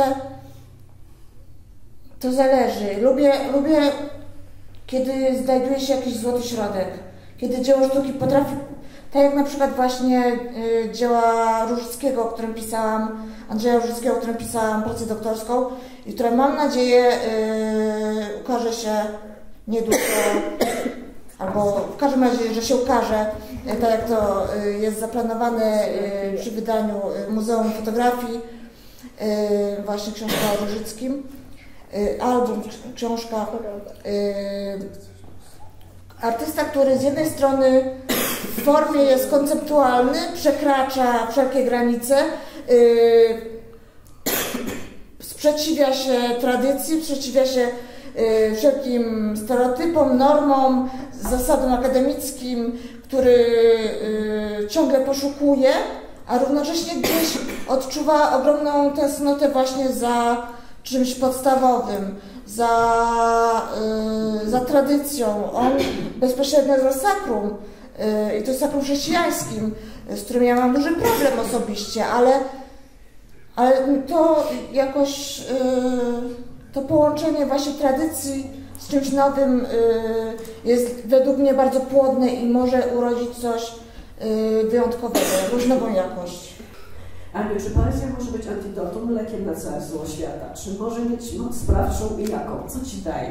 to zależy. Lubię, lubię, kiedy znajduje się jakiś złoty środek. Kiedy dzieło sztuki potrafi, tak jak na przykład właśnie y, dzieła Różyckiego, o którym pisałam, Andrzeja Różyckiego, o którym pisałam pracę doktorską i która mam nadzieję y, ukaże się niedługo, albo w każdym razie, że się ukaże, y, tak jak to y, jest zaplanowane y, przy wydaniu y, Muzeum Fotografii, y, właśnie książka o Różyckim, y, album, książka. Y, Artysta, który z jednej strony w formie jest konceptualny, przekracza wszelkie granice, yy, sprzeciwia się tradycji, sprzeciwia się yy, wszelkim stereotypom, normom, zasadom akademickim, który yy, ciągle poszukuje, a równocześnie gdzieś odczuwa ogromną tęsknotę właśnie za czymś podstawowym, za, y, za tradycją. On bezpośrednio za sakrum, y, i to sakrum chrześcijańskim, z którym ja mam duży problem osobiście, ale, ale to jakoś y, to połączenie właśnie tradycji z czymś nowym y, jest według mnie bardzo płodne i może urodzić coś y, wyjątkowego, różnową jakość. Aniu, czy poezja może być antidotum, lekiem na całe zło świata? Czy może mieć moc sprawczą i jaką? Co Ci daje?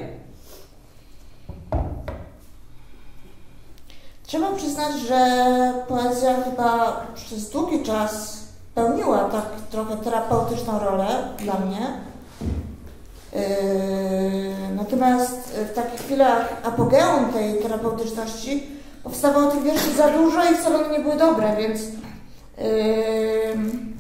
Trzeba przyznać, że poezja chyba przez długi czas pełniła tak trochę terapeutyczną rolę dla mnie. Yy, natomiast w takich chwilach apogeum tej terapeutyczności powstawało tych wierszy za dużo i wcale one nie były dobre, więc yy,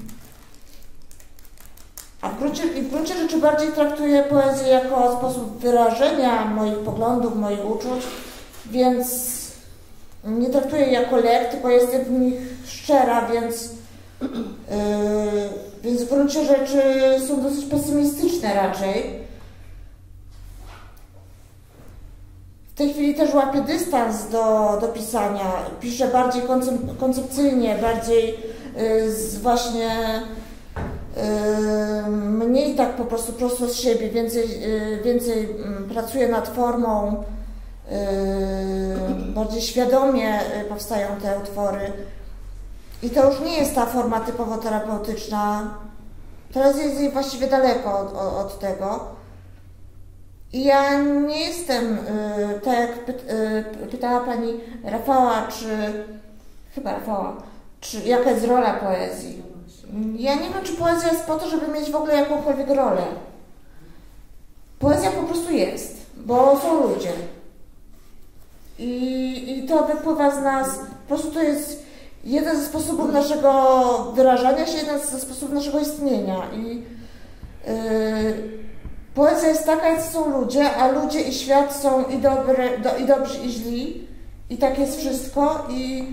a w gruncie, w gruncie rzeczy bardziej traktuję poezję jako sposób wyrażenia moich poglądów, moich uczuć, więc nie traktuję je jako lek, tylko jestem w nich szczera, więc, yy, więc w gruncie rzeczy są dosyć pesymistyczne raczej. W tej chwili też łapię dystans do, do pisania, piszę bardziej koncep koncepcyjnie, bardziej yy, z właśnie yy, mniej tak po prostu prosto z siebie, więcej, yy, więcej yy, pracuję nad formą, yy, bardziej świadomie yy, powstają te utwory i to już nie jest ta forma typowo terapeutyczna, teraz jest jej właściwie daleko od, od, od tego. I ja nie jestem, yy, tak jak pyt, yy, pytała pani Rafała, czy, chyba Rafała, czy jaka jest rola poezji. Ja nie wiem, czy poezja jest po to, żeby mieć w ogóle jakąkolwiek rolę. Poezja po prostu jest, bo są ludzie. I, i to wypływa z nas, po prostu to jest jeden ze sposobów naszego wyrażania się, jeden ze sposobów naszego istnienia. I, yy, poezja jest taka, jak są ludzie, a ludzie i świat są i, dobre, do, i dobrzy, i źli. I tak jest wszystko. I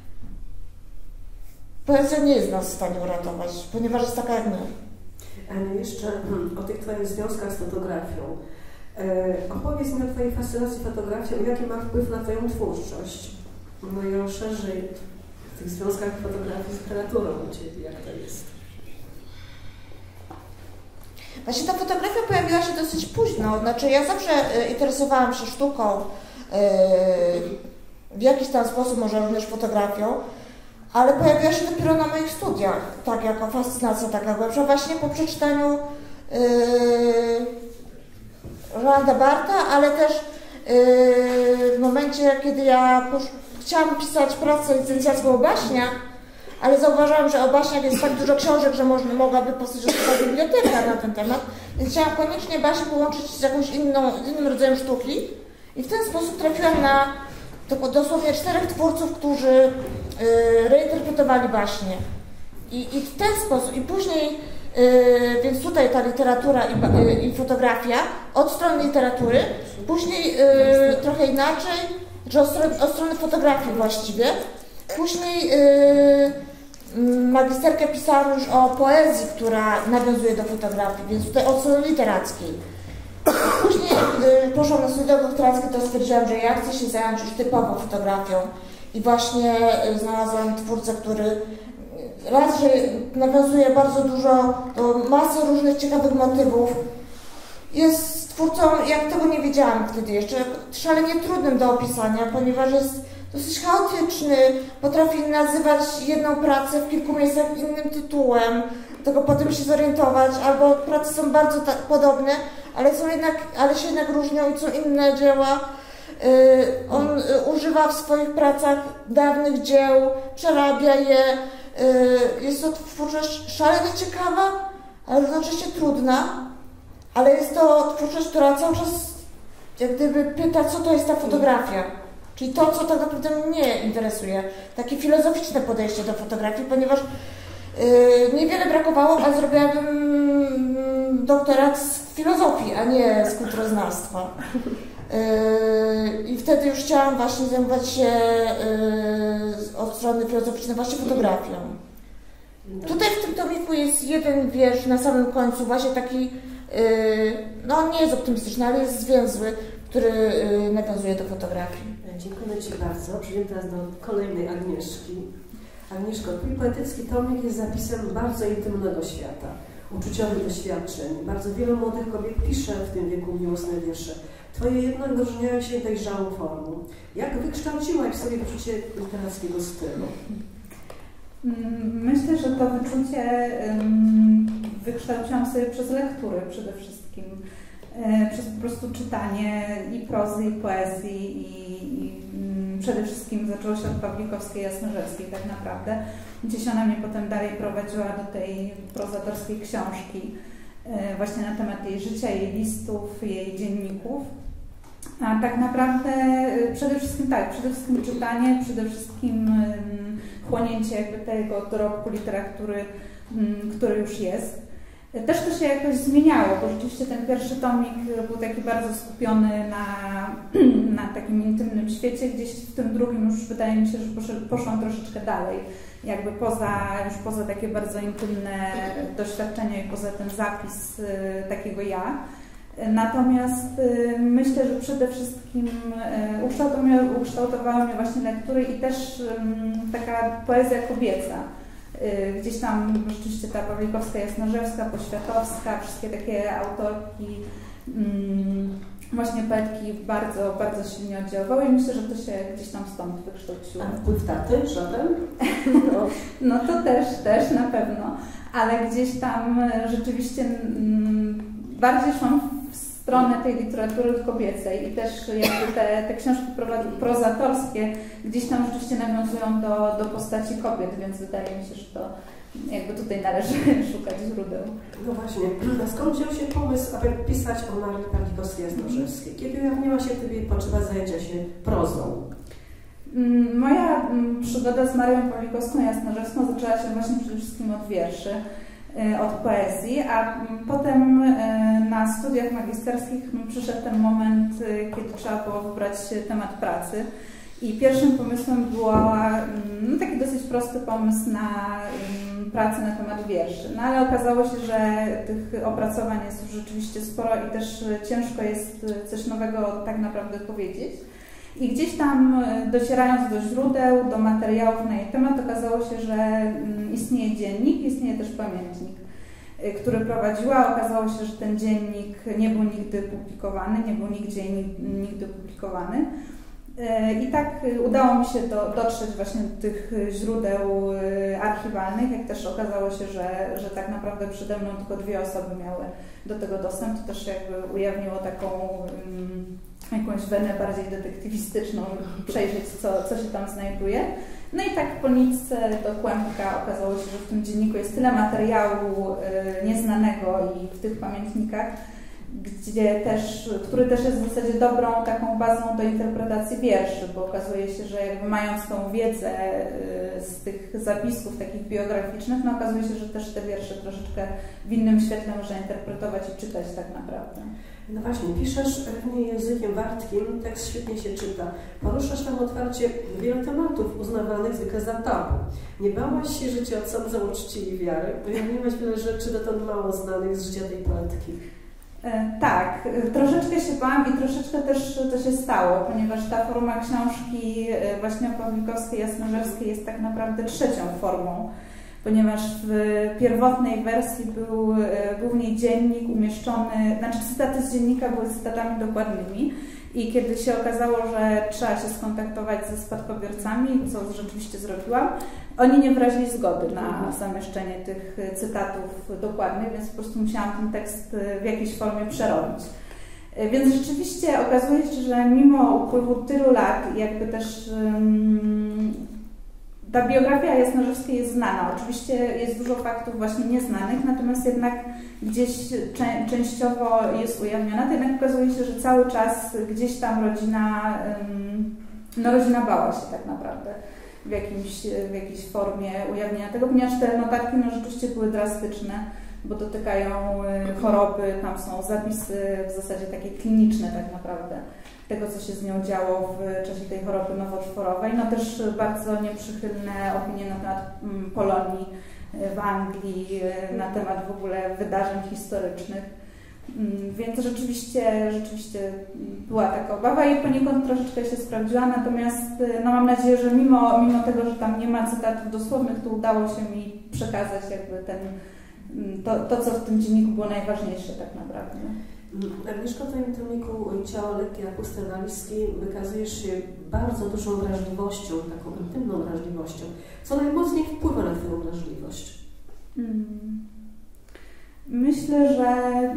poezja nie jest nas w stanie uratować, ponieważ jest taka jak my. Aniu, jeszcze o tych Twoich związkach z fotografią. E, opowiedz mi o Twojej fascynacji fotografią i jaki ma wpływ na Twoją twórczość. No i o szerzej w tych związkach fotografii z literaturą u Ciebie, jak to jest? Właśnie ta fotografia pojawiła się dosyć późno, znaczy ja zawsze y, interesowałam się sztuką, y, w jakiś tam sposób, może również fotografią, ale pojawiła się dopiero na moich studiach, tak jako fascynacja taka głębsza, właśnie po przeczytaniu y, Rolanda Bartha, ale też y, w momencie, kiedy ja chciałam pisać pracę licencjacką o baśniach, ale zauważyłam, że o baśniach jest tak dużo książek, że można, mogłaby powstać taka biblioteka na ten temat, więc chciałam koniecznie baśnie połączyć z jakąś inną, z innym rodzajem sztuki I w ten sposób trafiłam na dosłownie czterech twórców, którzy y, reinterpretowali baśnie. I, I w ten sposób, i później, y, więc tutaj ta literatura i, y, i fotografia od strony literatury, później y, trochę inaczej, że od strony, od strony fotografii właściwie, później y, magisterkę pisałam już o poezji, która nawiązuje do fotografii, więc tutaj od strony literackiej. Później y, poszłam na studia doktoranckie, to stwierdziłam, że ja chcę się zająć już typowo fotografią i właśnie y, znalazłam twórcę, który raz, że nawiązuje bardzo dużo do masy różnych ciekawych motywów. Jest twórcą, jak tego nie wiedziałam wtedy jeszcze, szalenie trudnym do opisania, ponieważ jest dosyć chaotyczny, potrafi nazywać jedną pracę w kilku miejscach innym tytułem, tego potem się zorientować, albo prace są bardzo tak podobne, ale, są jednak, ale się jednak różnią i są inne dzieła. Yy, on yy, używa w swoich pracach dawnych dzieł, przerabia je. Yy, jest to twórczość szalenie ciekawa, ale równocześnie trudna, ale jest to twórczość, która cały czas jak gdyby pyta, co to jest ta fotografia. Czyli to, co tak naprawdę mnie interesuje. Takie filozoficzne podejście do fotografii, ponieważ yy, niewiele brakowało, a zrobiłabym doktorat z filozofii, a nie z kulturoznawstwa. Yy, I wtedy już chciałam właśnie zajmować się yy, od strony filozoficznej właśnie fotografią. Tutaj w tym tomiku jest jeden wiersz na samym końcu, właśnie taki, yy, no nie jest optymistyczny, ale jest zwięzły, który yy, nawiązuje do fotografii. Dziękuję Ci bardzo. Przejdziemy teraz do kolejnej Agnieszki. Agnieszko, twój poetycki tomik jest zapisem bardzo intymnego świata, uczuciowych doświadczeń. Bardzo wielu młodych kobiet pisze w tym wieku miłosne wiersze. Twoje jednak wyróżniają się dojrzałą formą. Jak wykształciłaś sobie poczucie literackiego stylu? Myślę, że to wyczucie um, wykształciłam sobie przez lektury przede wszystkim. E, przez po prostu czytanie i prozy, i poezji, i, i um, przede wszystkim zaczęło się od Pawlikowskiej Jasnorzewskiej tak naprawdę. Gdzieś ona mnie potem dalej prowadziła do tej prozatorskiej książki, e, właśnie na temat jej życia, jej listów, jej dzienników. A tak naprawdę przede wszystkim tak, przede wszystkim czytanie, przede wszystkim um, chłonięcie jakby tego dorobku literatury, um, który już jest. Też to się jakoś zmieniało, bo rzeczywiście ten pierwszy tomik był taki bardzo skupiony na, na takim intymnym świecie, gdzieś w tym drugim już wydaje mi się, że poszłam troszeczkę dalej, jakby poza, już poza takie bardzo intymne doświadczenia i poza ten zapis y, takiego ja. Natomiast y, myślę, że przede wszystkim y, ukształtowały, ukształtowały mnie właśnie lektury i też y, taka poezja kobieca. Y, gdzieś tam rzeczywiście ta Pawlikowska, Jasnorzewska, Poświatowska, wszystkie takie autorki, y, właśnie poetki bardzo, bardzo silnie oddziaływały i myślę, że to się gdzieś tam stąd wykształciło. A wpływ taty, żaden? No, no to też, też na pewno, ale gdzieś tam rzeczywiście y, bardziej szłam w stronę tej literatury kobiecej i też jakby te, te książki prozatorskie gdzieś tam rzeczywiście nawiązują do, do postaci kobiet, więc wydaje mi się, że to jakby tutaj należy szukać źródeł. No właśnie, a skąd wziął się pomysł, aby pisać o Marii Pawlikowskiej-Jasnorzewskiej? Kiedy ujawniła się w Tobie potrzeba zajęcia się prozą? Moja przygoda z Marią Pawlikowską-Jasnorzewską zaczęła się właśnie przede wszystkim od wierszy, od poezji, a potem na studiach magisterskich przyszedł ten moment, kiedy trzeba było wybrać temat pracy i pierwszym pomysłem był no, taki dosyć prosty pomysł na pracę na temat wierszy. No ale okazało się, że tych opracowań jest już rzeczywiście sporo i też ciężko jest coś nowego tak naprawdę powiedzieć. I gdzieś tam docierając do źródeł, do materiałów na jej temat, okazało się, że istnieje dziennik, istnieje też pamiętnik, który prowadziła. Okazało się, że ten dziennik nie był nigdy publikowany, nie był nigdzie nigdy publikowany. I tak udało mi się do, dotrzeć właśnie do tych źródeł archiwalnych, jak też okazało się, że, że tak naprawdę przede mną tylko dwie osoby miały do tego dostęp. To też jakby ujawniło taką um, jakąś wenę bardziej detektywistyczną, przejrzeć co, co się tam znajduje. No i tak po nitce do kłębka okazało się, że w tym dzienniku jest tyle materiału y, nieznanego i w tych pamiętnikach, gdzie też, który też jest w zasadzie dobrą taką bazą do interpretacji wierszy, bo okazuje się, że jakby mając tą wiedzę z tych zapisków takich biograficznych, no okazuje się, że też te wiersze troszeczkę w innym świetle można interpretować i czytać tak naprawdę. No właśnie, piszesz pewnie językiem wartkim, tekst świetnie się czyta. Poruszasz tam otwarcie wiele tematów uznawanych zwykle za tabu. Nie bałaś się, że cię odsądzą uczci i wiary? Ujawniłaś wiele rzeczy dotąd mało znanych z życia tej poetki. E, tak, troszeczkę się bałam i troszeczkę też to się stało, ponieważ ta forma książki właśnie Pawlikowskiej, Jasnorzewskiej jest tak naprawdę trzecią formą, ponieważ w pierwotnej wersji był, był w niej dziennik umieszczony, znaczy cytaty z dziennika były cytatami dokładnymi i kiedy się okazało, że trzeba się skontaktować ze spadkobiercami, co rzeczywiście zrobiłam, oni nie wyrazili zgody na zamieszczenie tych cytatów dokładnych, więc po prostu musiałam ten tekst w jakiejś formie przerobić. Więc rzeczywiście okazuje się, że mimo upływu tylu lat, jakby też um, ta biografia Jasnorzewskiej jest znana. Oczywiście jest dużo faktów właśnie nieznanych, natomiast jednak gdzieś czę częściowo jest ujawniona, to jednak okazuje się, że cały czas gdzieś tam rodzina, no rodzina bała się tak naprawdę w, jakimś, w jakiejś formie ujawnienia tego, ponieważ te notatki no, rzeczywiście były drastyczne, bo dotykają choroby, tam są zapisy w zasadzie takie kliniczne tak naprawdę tego, co się z nią działo w czasie tej choroby nowotworowej. No też bardzo nieprzychylne opinie na temat Polonii w Anglii, na temat w ogóle wydarzeń historycznych. Więc rzeczywiście, rzeczywiście była taka obawa i poniekąd troszeczkę się sprawdziła, natomiast no mam nadzieję, że mimo, mimo tego, że tam nie ma cytatów dosłownych, to udało się mi przekazać jakby ten, to, to co w tym dzienniku było najważniejsze tak naprawdę. Agnieszko, w Twoim tomiku Ciało lekkie jak puste walizki wykazujesz się bardzo dużą wrażliwością, taką intymną wrażliwością. Co najmocniej wpływa na Twoją wrażliwość? Hmm. Myślę, że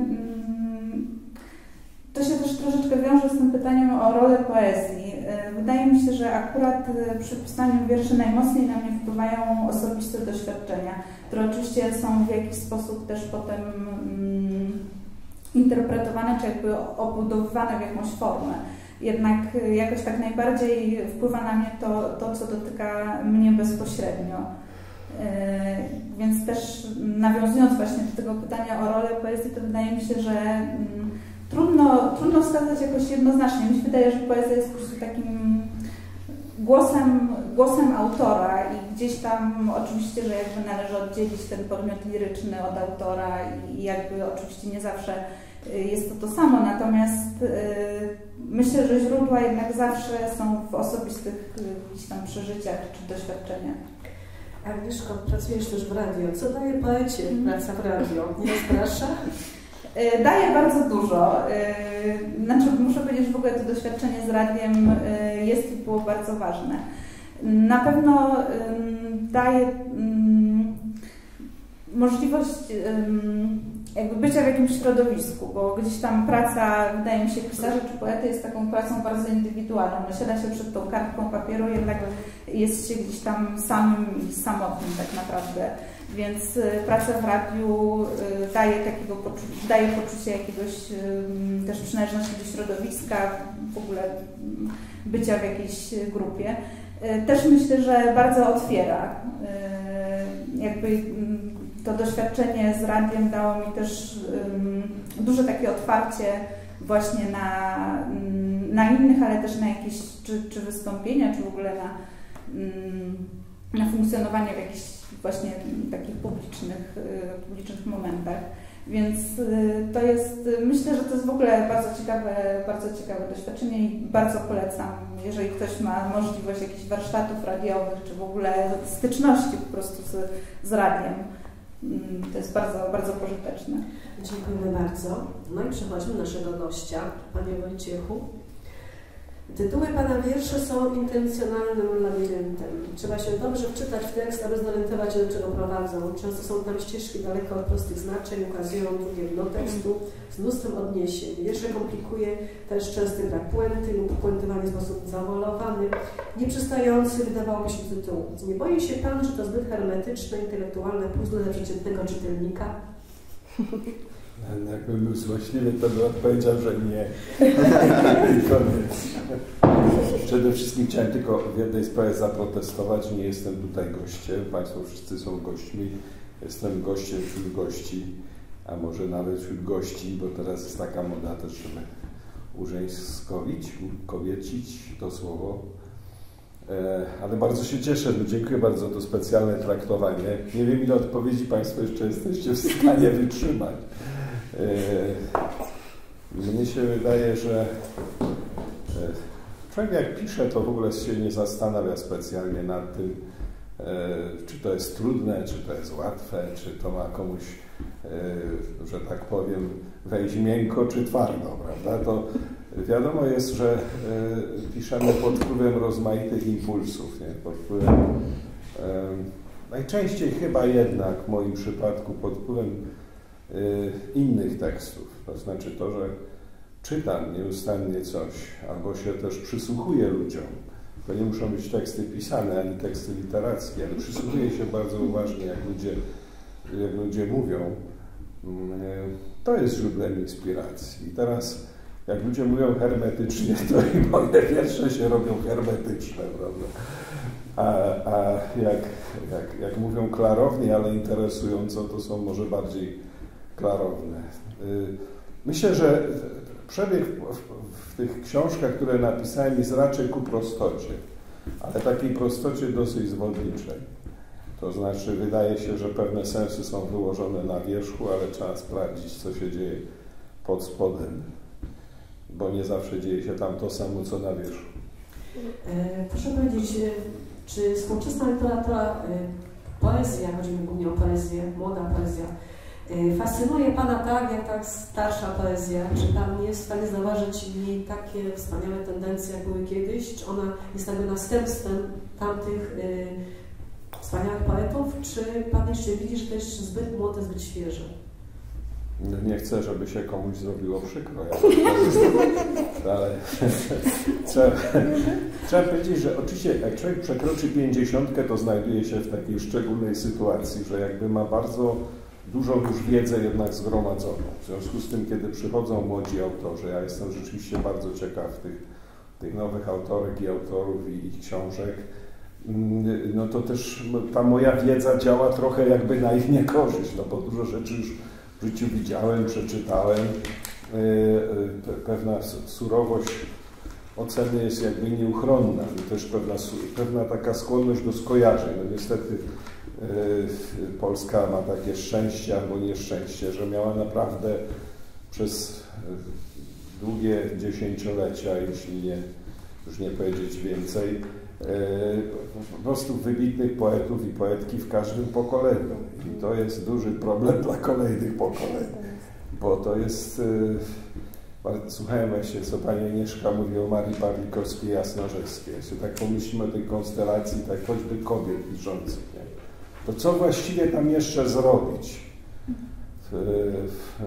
hmm, to się też troszeczkę wiąże z tym pytaniem o rolę poezji. Wydaje mi się, że akurat przy pisaniu wierszy najmocniej na mnie wpływają osobiste doświadczenia, które oczywiście są w jakiś sposób też potem hmm, interpretowane, czy jakby obudowywane w jakąś formę. Jednak jakoś tak najbardziej wpływa na mnie to, to co dotyka mnie bezpośrednio. Yy, więc też nawiązując właśnie do tego pytania o rolę poezji, to wydaje mi się, że mm, trudno, trudno wskazać jakoś jednoznacznie. Mi się wydaje, że poezja jest po prostu takim głosem, głosem autora i gdzieś tam oczywiście, że jakby należy oddzielić ten podmiot liryczny od autora i jakby oczywiście nie zawsze jest to to samo, natomiast yy, myślę, że źródła jednak zawsze są w osobistych gdzieś tam przeżyciach czy doświadczeniach. Agnieszko, pracujesz też w radio. Co daje poecie praca w radio? Nie rozprasza? Yy, daje bardzo dużo. Yy, znaczy muszę powiedzieć, że w ogóle to doświadczenie z radiem yy, jest i było bardzo ważne. Na pewno yy, daje yy, możliwość yy, jakby bycia w jakimś środowisku, bo gdzieś tam praca, wydaje mi się, pisarza czy poety jest taką pracą bardzo indywidualną. No, siada się przed tą kartką papieru, jednak jest się gdzieś tam samym i samotnym tak naprawdę. Więc y, praca w radiu y, daje, takiego poczu- daje poczucie jakiegoś y, też przynależności do środowiska, w ogóle y, bycia w jakiejś grupie. Y, też myślę, że bardzo otwiera. Y, jakby y, to doświadczenie z radiem dało mi też um, duże takie otwarcie właśnie na, um, na innych, ale też na jakieś czy, czy wystąpienia, czy w ogóle na, um, na funkcjonowanie w jakichś właśnie takich publicznych, y, publicznych momentach. Więc y, to jest, myślę, że to jest w ogóle bardzo ciekawe, bardzo ciekawe doświadczenie i bardzo polecam, jeżeli ktoś ma możliwość jakichś warsztatów radiowych, czy w ogóle styczności po prostu z, z radiem. To jest bardzo, bardzo pożyteczne. Dziękujemy bardzo. No i przechodźmy do naszego gościa, Panie Wojciechu. Tytuły Pana wierszy są intencjonalnym labiryntem. Trzeba się dobrze wczytać w tekst, aby zorientować się, do czego prowadzą. Często są tam ścieżki daleko od prostych znaczeń, ukazują drugie dno tekstu z mnóstwem odniesień. Wiersze komplikuje też częsty brak puenty lub puentowanie w sposób zawolowany, nieprzystający, wydawałoby się, tytułu. Nie boi się Pan, że to zbyt hermetyczne, intelektualne puzzle dla przeciętnego czytelnika? Jakbym był złośliwy, to bym odpowiedział, że nie. Koniec. Przede wszystkim chciałem tylko w jednej sprawie zaprotestować. Nie jestem tutaj gościem. Państwo wszyscy są gośćmi. Jestem gościem wśród gości, a może nawet wśród gości, bo teraz jest taka moda też, żeby użeńskowić, kobiecić to słowo. E, ale bardzo się cieszę, no dziękuję bardzo za to specjalne traktowanie. Nie wiem, ile odpowiedzi Państwo jeszcze jesteście w stanie wytrzymać. E, mnie się wydaje, że e, człowiek jak pisze, to w ogóle się nie zastanawia specjalnie nad tym, e, czy to jest trudne, czy to jest łatwe, czy to ma komuś, e, że tak powiem, wejść miękko, czy twardo, prawda? To wiadomo jest, że e, piszemy pod wpływem rozmaitych impulsów, nie? Pod wpływem, e, najczęściej chyba jednak w moim przypadku pod wpływem e, innych tekstów. To znaczy to, że czytam nieustannie coś, albo się też przysłuchuję ludziom. To nie muszą być teksty pisane, ani teksty literackie, ale przysłuchuję się bardzo uważnie, jak ludzie, jak ludzie mówią. E, to jest źródłem inspiracji. I teraz jak ludzie mówią hermetycznie, to i moje wiersze się robią hermetyczne, prawda? A, a jak, jak, jak mówią klarownie, ale interesująco, to są może bardziej klarowne. Myślę, że przebieg w, w tych książkach, które napisałem, jest raczej ku prostocie, ale takiej prostocie dosyć zwodniczej. To znaczy, wydaje się, że pewne sensy są wyłożone na wierzchu, ale trzeba sprawdzić, co się dzieje pod spodem, bo nie zawsze dzieje się tam to samo, co na wierzchu. Proszę powiedzieć, czy współczesna literatura, poezja, chodzi mi głównie o poezję, młoda poezja, fascynuje Pana tak, jak ta starsza poezja? Czy Pan nie jest w stanie zauważyć jej takie wspaniałe tendencje, jak były kiedyś? Czy ona jest jakby następstwem tamtych wspaniałych poetów? Czy Pan jeszcze widzi, że to jest zbyt młode, zbyt świeże? Nie chcę, żeby się komuś zrobiło przykro, ja ale trzeba, trzeba powiedzieć, że oczywiście jak człowiek przekroczy pięćdziesiątkę, to znajduje się w takiej szczególnej sytuacji, że jakby ma bardzo dużą już wiedzę jednak zgromadzoną. W związku z tym, kiedy przychodzą młodzi autorzy, ja jestem rzeczywiście bardzo ciekaw tych, tych nowych autorek i autorów i ich książek, no to też ta moja wiedza działa trochę jakby na ich niekorzyść, no bo dużo rzeczy już w życiu widziałem, przeczytałem. Pewna surowość oceny jest jakby nieuchronna i też pewna, pewna taka skłonność do skojarzeń. No niestety Polska ma takie szczęście albo nieszczęście, że miała naprawdę przez długie dziesięciolecia, jeśli nie, już nie powiedzieć więcej, po prostu wybitnych poetów i poetki w każdym pokoleniu. I to jest duży problem dla kolejnych pokoleń, bo to jest... Słuchałem właśnie, co pani Agnieszka mówi o Marii Pawlikowskiej Jasnorzewskiej. Jeśli tak pomyślimy o tej konstelacji, tak choćby kobiet piszących, nie? To co właściwie tam jeszcze zrobić? W, w,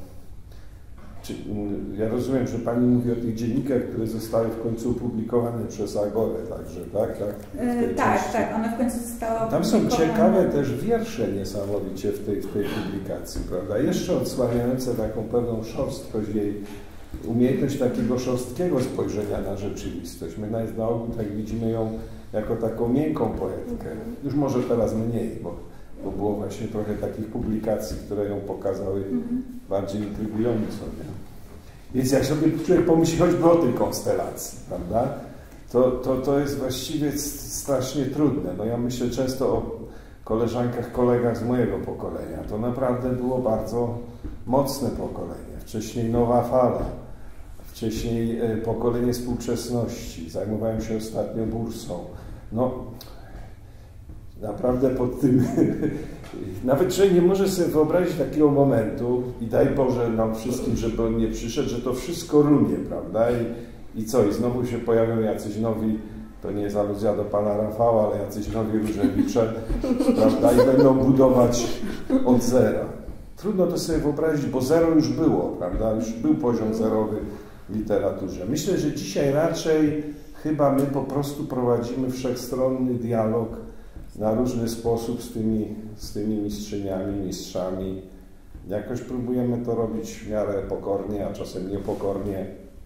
czy, ja rozumiem, że pani mówi o tych dziennikach, które zostały w końcu opublikowane przez Agorę, także, tak? Tak, e, tak, tak, one w końcu zostały Tam są ciekawe też wiersze niesamowicie w tej, w tej publikacji, prawda? Jeszcze odsłaniające taką pewną szorstkość jej, umiejętność takiego szorstkiego spojrzenia na rzeczywistość. My na, na ogół tak widzimy ją jako taką miękką poetkę. Już może teraz mniej, bo, bo było właśnie trochę takich publikacji, które ją pokazały bardziej intrygująco. Nie? Więc jak sobie człowiek pomyśli choćby o tej konstelacji, prawda? To, to, to jest właściwie strasznie trudne. No ja myślę często o koleżankach, kolegach z mojego pokolenia. To naprawdę było bardzo mocne pokolenie. Wcześniej nowa fala, wcześniej pokolenie współczesności. Zajmowałem się ostatnio bursą. No, naprawdę pod tym... Nawet człowiek nie może sobie wyobrazić takiego momentu i daj Boże nam wszystkim, żeby on nie przyszedł, że to wszystko runie, prawda? I, i co? I znowu się pojawią jacyś nowi, to nie jest aluzja do pana Rafała, ale jacyś nowi Różewicze, prawda? I będą budować od zera. Trudno to sobie wyobrazić, bo zero już było, prawda? Już był poziom zerowy w literaturze. Myślę, że dzisiaj raczej chyba my po prostu prowadzimy wszechstronny dialog na różny sposób z tymi, z tymi mistrzyniami, mistrzami Jakoś próbujemy to robić w miarę pokornie, a czasem niepokornie.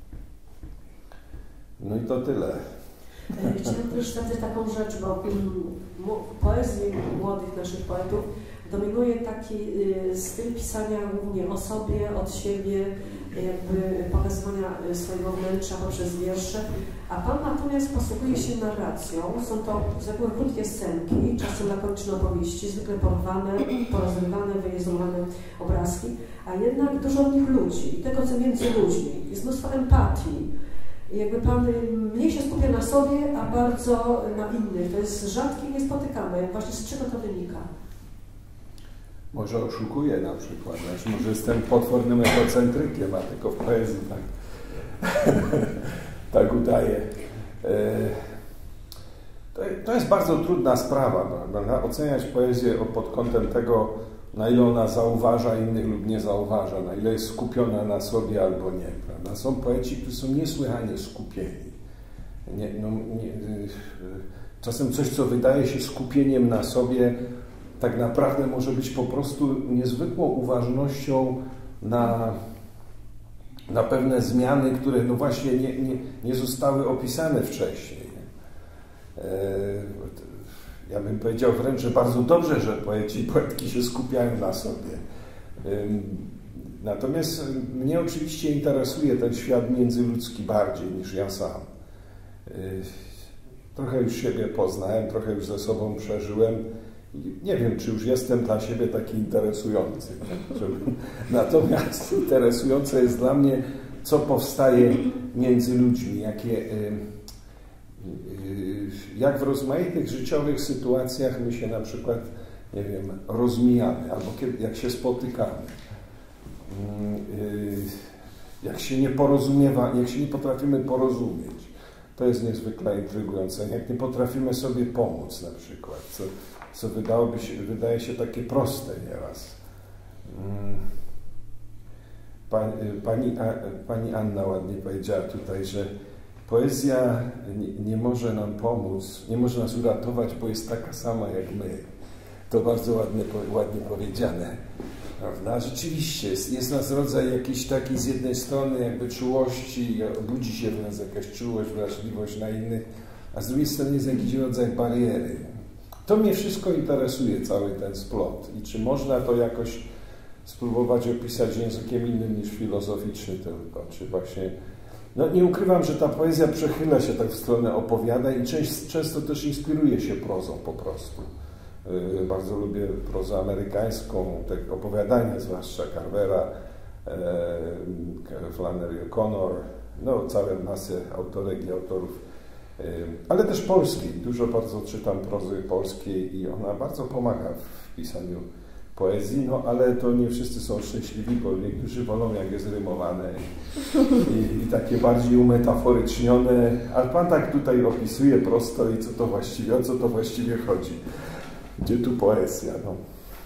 No i to tyle. Chciałam też zapytać taką rzecz, bo w poezji młodych naszych poetów dominuje taki styl pisania głównie o sobie, od siebie, jakby pokazywania swojego wnętrza poprzez wiersze, a Pan natomiast posługuje się narracją. Są to z reguły krótkie scenki, czasem lakoniczne opowieści, zwykle porwane, porozrywane, wyjeżdżone obrazki, a jednak dużo od nich ludzi i tego, co między ludźmi. Jest mnóstwo empatii. Jakby Pan mniej się skupia na sobie, a bardzo na innych. To jest rzadkie i niespotykane. Właśnie z czego to wynika? Może oszukuję na przykład, znaczy może jestem potwornym egocentrykiem, a tylko w poezji tak, tak udaję. To, to jest bardzo trudna sprawa, prawda? Oceniać poezję pod kątem tego, na ile ona zauważa innych lub nie zauważa, na ile jest skupiona na sobie albo nie. Prawda? Są poeci, którzy są niesłychanie skupieni. Nie, no, nie, czasem coś, co wydaje się skupieniem na sobie, tak naprawdę może być po prostu niezwykłą uważnością na, na pewne zmiany, które no właśnie nie, nie, nie zostały opisane wcześniej. Ja bym powiedział wręcz, że bardzo dobrze, że poeci i poetki się skupiają na sobie. Natomiast mnie oczywiście interesuje ten świat międzyludzki bardziej niż ja sam. Trochę już siebie poznałem, trochę już ze sobą przeżyłem. Nie wiem, czy już jestem dla siebie taki interesujący. Natomiast interesujące jest dla mnie, co powstaje między ludźmi, jakie, jak w rozmaitych życiowych sytuacjach my się na przykład, nie wiem, rozmijamy, albo kiedy, jak się spotykamy, jak się nie porozumiewa, jak się nie potrafimy porozumieć. To jest niezwykle intrygujące. Jak nie potrafimy sobie pomóc na przykład, co, co wydałoby się, wydaje się takie proste nieraz. Pani, pani, pani Anna ładnie powiedziała tutaj, że poezja nie, nie może nam pomóc, nie może nas uratować, bo jest taka sama jak my. To bardzo ładnie, ładnie powiedziane. Prawda? Rzeczywiście jest, jest nas rodzaj jakiś taki z jednej strony jakby czułości, budzi się w nas jakaś czułość, wrażliwość na innych, a z drugiej strony jest jakiś rodzaj bariery. To mnie wszystko interesuje, cały ten splot. I czy można to jakoś spróbować opisać językiem innym niż filozoficzny tylko, czy właśnie... No nie ukrywam, że ta poezja przechyla się tak w stronę opowiadań i część, często też inspiruje się prozą po prostu. Yy, bardzo lubię prozę amerykańską, te opowiadania, zwłaszcza Carvera, yy, Flannery O'Connor, no całe masy autorek i autorów, yy, ale też polskiej. Dużo bardzo czytam prozy polskiej i ona bardzo pomaga w pisaniu poezji, no ale to nie wszyscy są szczęśliwi, bo niektórzy wolą, jak jest rymowane i, i takie bardziej umetaforycznione, ale Pan tak tutaj opisuje prosto i co to właściwie, o co to właściwie chodzi. Gdzie tu poezja, no.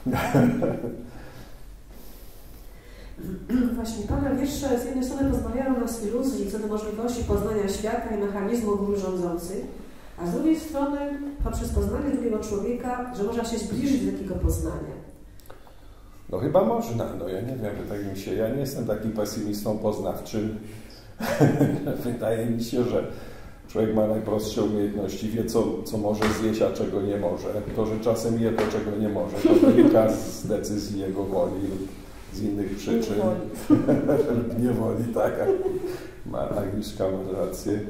Właśnie, Pana wiersze z jednej strony pozbawiają nas iluzji co do możliwości poznania świata i mechanizmów nim rządzących, a z drugiej strony poprzez poznanie drugiego człowieka, że można się zbliżyć do takiego poznania. No chyba można, no ja nie wiem, wydaje mi się, ja nie jestem takim pesymistą poznawczym. Wydaje mi się, że człowiek ma najprostsze umiejętności, wie co, co może zjeść, a czego nie może. To, że czasem je to, czego nie może, to wynika z decyzji jego woli lub z innych przyczyn. Lub niewoli, tak. Ma, Agnieszka ma rację.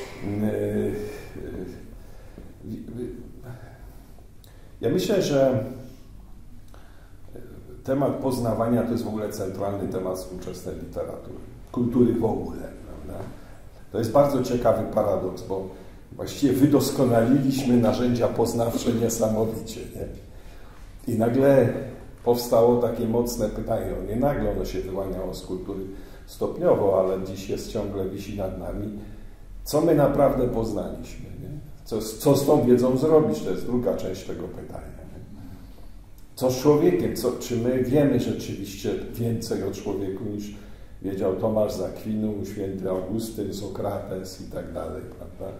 Ja myślę, że temat poznawania to jest w ogóle centralny temat współczesnej literatury, kultury w ogóle, prawda? To jest bardzo ciekawy paradoks, bo właściwie wydoskonaliliśmy narzędzia poznawcze niesamowicie, nie? I nagle powstało takie mocne pytanie, no nie nagle ono się wyłaniało z kultury stopniowo, ale dziś jest ciągle wisi nad nami, co my naprawdę poznaliśmy, nie? Co, co z tą wiedzą zrobić, to jest druga część tego pytania. Co z człowiekiem? Co, czy my wiemy rzeczywiście więcej o człowieku niż wiedział Tomasz z Akwinu, święty Augustyn, Sokrates i tak dalej, prawda?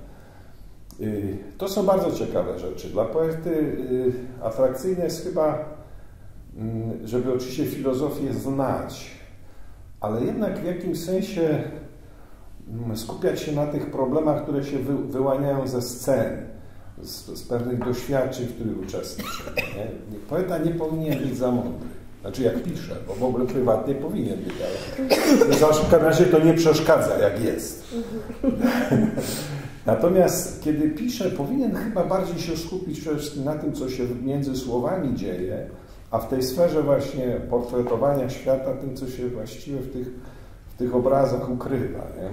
To są bardzo ciekawe rzeczy. Dla poety atrakcyjne jest chyba żeby oczywiście filozofię znać, ale jednak w jakimś sensie skupiać się na tych problemach, które się wy, wyłaniają ze scen, z, z pewnych doświadczeń, w których uczestniczy. Nie? Poeta nie powinien być za mądry. Znaczy jak pisze, bo w ogóle prywatnie powinien być, ale w każdym razie to nie przeszkadza, jak jest. Natomiast kiedy pisze, powinien chyba bardziej się skupić przede wszystkim na tym, co się między słowami dzieje, a w tej sferze właśnie portretowania świata, tym, co się właściwie w tych, w tych obrazach ukrywa. Nie?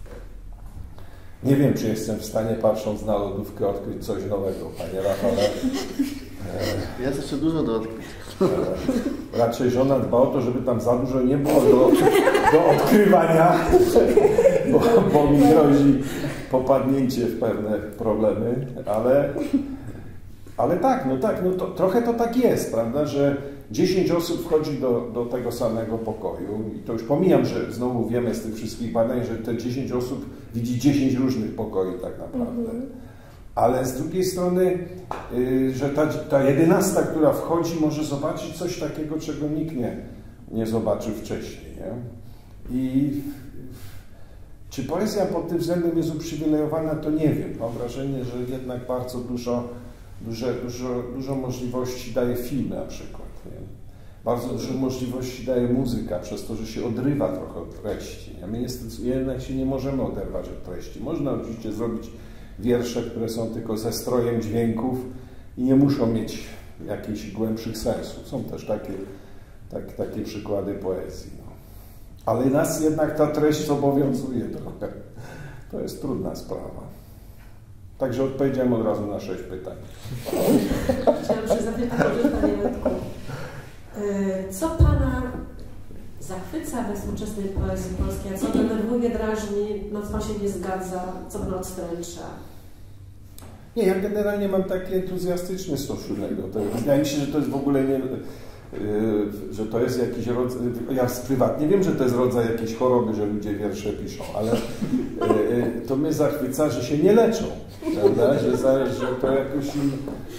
Nie wiem, czy jestem w stanie, patrząc na lodówkę, odkryć coś nowego, panie Rafale. Jest jeszcze dużo do odkrycia. Raczej żona dba o to, żeby tam za dużo nie było do, do odkrywania, bo, bo mi grozi popadnięcie w pewne problemy, ale, ale tak, no tak, no to, trochę to tak jest, prawda, że dziesięć osób wchodzi do, do tego samego pokoju i to już pomijam, że znowu wiemy z tych wszystkich badań, że te dziesięć osób widzi dziesięć różnych pokoi tak naprawdę. Ale z drugiej strony, yy, że ta, ta jedenastka, która wchodzi, może zobaczyć coś takiego, czego nikt nie, nie zobaczył wcześniej. Nie? I czy poezja pod tym względem jest uprzywilejowana, to nie wiem. Mam wrażenie, że jednak bardzo dużo, duże, dużo, dużo możliwości daje film na przykład. Nie? Bardzo dużo możliwości daje muzyka, przez to, że się odrywa trochę od treści. Nie? My niestety jednak się nie możemy oderwać od treści. Można oczywiście zrobić wiersze, które są tylko ze strojem dźwięków i nie muszą mieć jakichś głębszych sensów. Są też takie, tak, takie przykłady poezji. No. Ale nas jednak ta treść zobowiązuje trochę. To jest trudna sprawa. Także odpowiedziałem od razu na sześć pytań. Chciałam się zapytać, panie Wojtku, co pana zachwyca we współczesnej poezji polskiej, a co denerwuje, drażni, no co pan się nie zgadza, co pan odstręcza? Nie, ja generalnie mam taki entuzjastyczny stosunek do tego. Wydaje mi się, że to jest w ogóle nie, że to jest jakiś rodzaj, ja prywatnie wiem, że to jest rodzaj jakiejś choroby, że ludzie wiersze piszą, ale to mnie zachwyca, że się nie leczą, prawda? Że, że to jakoś im,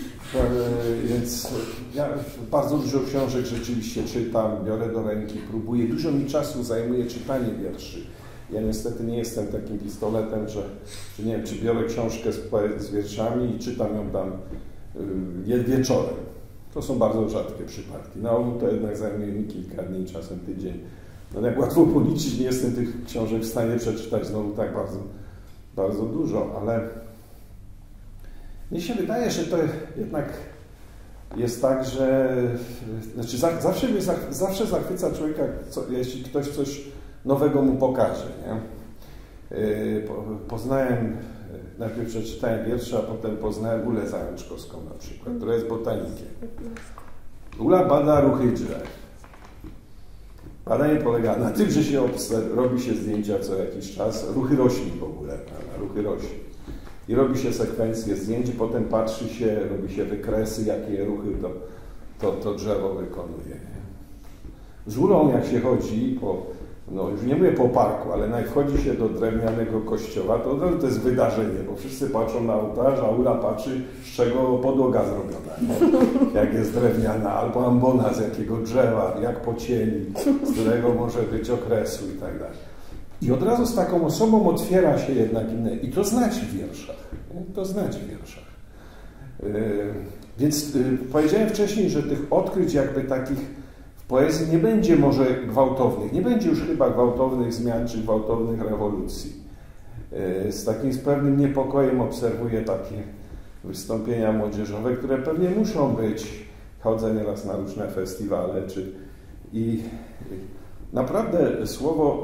więc ja bardzo dużo książek rzeczywiście czytam, biorę do ręki, próbuję, dużo mi czasu zajmuje czytanie wierszy. Ja niestety nie jestem takim pistoletem, że, że nie wiem, czy biorę książkę z, z wierszami i czytam ją tam y, wieczorem. To są bardzo rzadkie przypadki. Na ogół to jednak zajmuje mi kilka dni, czasem tydzień. No jak łatwo policzyć, nie jestem tych książek w stanie przeczytać znowu tak bardzo, bardzo dużo, ale mnie się wydaje, że to jednak jest tak, że znaczy zawsze, mnie, zawsze zachwyca człowieka, co, jeśli ktoś coś nowego mu pokaże. Nie? Poznałem, najpierw przeczytałem wiersze, a potem poznałem Ulę Zajączkowską na przykład, która jest botanikiem. Ula bada ruchy drzew. Badanie polega na tym, że się robi się zdjęcia co jakiś czas, ruchy roślin w ogóle, ruchy roślin. I robi się sekwencję zdjęć, potem patrzy się, robi się wykresy, jakie ruchy to, to, to drzewo wykonuje. Z Ulą jak się chodzi po, no już nie mówię po parku, ale jak wchodzi się do drewnianego kościoła, to to jest wydarzenie, bo wszyscy patrzą na ołtarz, a Ula patrzy, z czego podłoga zrobiona, nie? Jak jest drewniana, albo ambona z jakiego drzewa, jak pocieni, z którego może być okresu i tak dalej. I od razu z taką osobą otwiera się jednak inne, i to znać w wierszach, nie? To znać w wierszach. Yy, więc yy, powiedziałem wcześniej, że tych odkryć jakby takich poezji nie będzie może gwałtownych, nie będzie już chyba gwałtownych zmian czy gwałtownych rewolucji. Z takim z pewnym niepokojem obserwuję takie wystąpienia młodzieżowe, które pewnie muszą być. Chodzę nieraz na różne festiwale, czy i naprawdę słowo,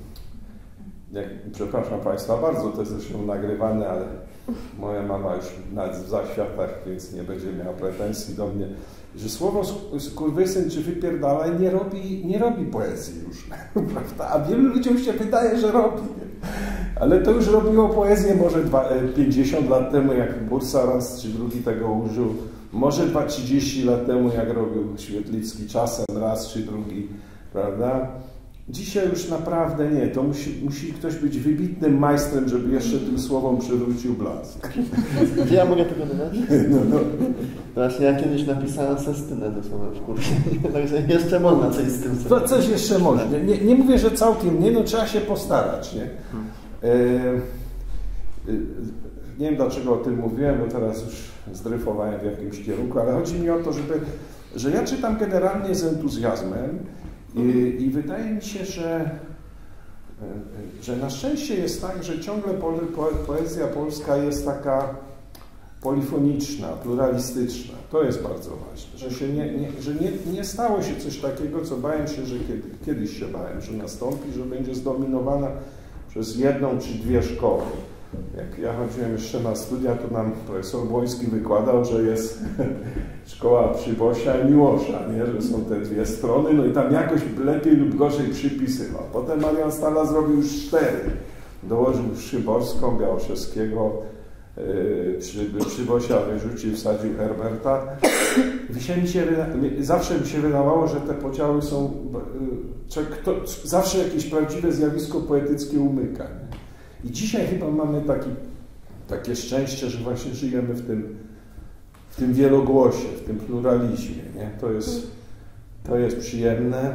jak, przepraszam Państwa bardzo, to jest zresztą nagrywane, ale moja mama już na zaświatach, więc nie będzie miała pretensji do mnie, że słowo skurwysyn czy wypierdalaj nie robi, nie robi poezji już, prawda? A wielu ludziom się wydaje, że robi. Ale to już robiło poezję może dwa, pięćdziesiąt lat temu, jak Bursa raz czy drugi tego użył. Może dwa, trzydzieści lat temu, jak robił Świetlicki czasem raz czy drugi, prawda? Dzisiaj już naprawdę nie. To musi, musi ktoś być wybitnym majstrem, żeby jeszcze tym słowom przywrócił blask. Gdzie ja mogę tego dodać? No, no. Właśnie ja kiedyś napisałem sestynę do słowa w kursie. Także jeszcze można coś z tym zrobić. To coś jeszcze można. Nie, nie mówię, że całkiem nie, no trzeba się postarać, nie? E, e, nie wiem, dlaczego o tym mówiłem, bo teraz już zdryfowałem w jakimś kierunku, ale chodzi mi o to, żeby, że ja czytam generalnie z entuzjazmem i, i wydaje mi się, że, że na szczęście jest tak, że ciągle po, po, poezja polska jest taka polifoniczna, pluralistyczna. To jest bardzo ważne, że, się nie, nie, że nie, nie stało się coś takiego, co bałem się, że kiedy, kiedyś się bałem, że nastąpi, że będzie zdominowana przez jedną czy dwie szkoły. Jak ja chodziłem jeszcze na studia, to nam profesor Błoński wykładał, że jest szkoła Przybosia i Miłosza, nie? Że są te dwie strony, no i tam jakoś lepiej lub gorzej przypisywał. Potem Marian Stala zrobił już cztery. Dołożył Przyborską, Białoszewskiego, yy, Przybosia wyrzucił, wsadził Herberta. Mi się, zawsze mi się wydawało, że te podziały są, yy, kto, zawsze jakieś prawdziwe zjawisko poetyckie umyka. Nie? I dzisiaj chyba mamy taki, takie szczęście, że właśnie żyjemy w tym, w tym wielogłosie, w tym pluralizmie. Nie? To jest, to jest przyjemne.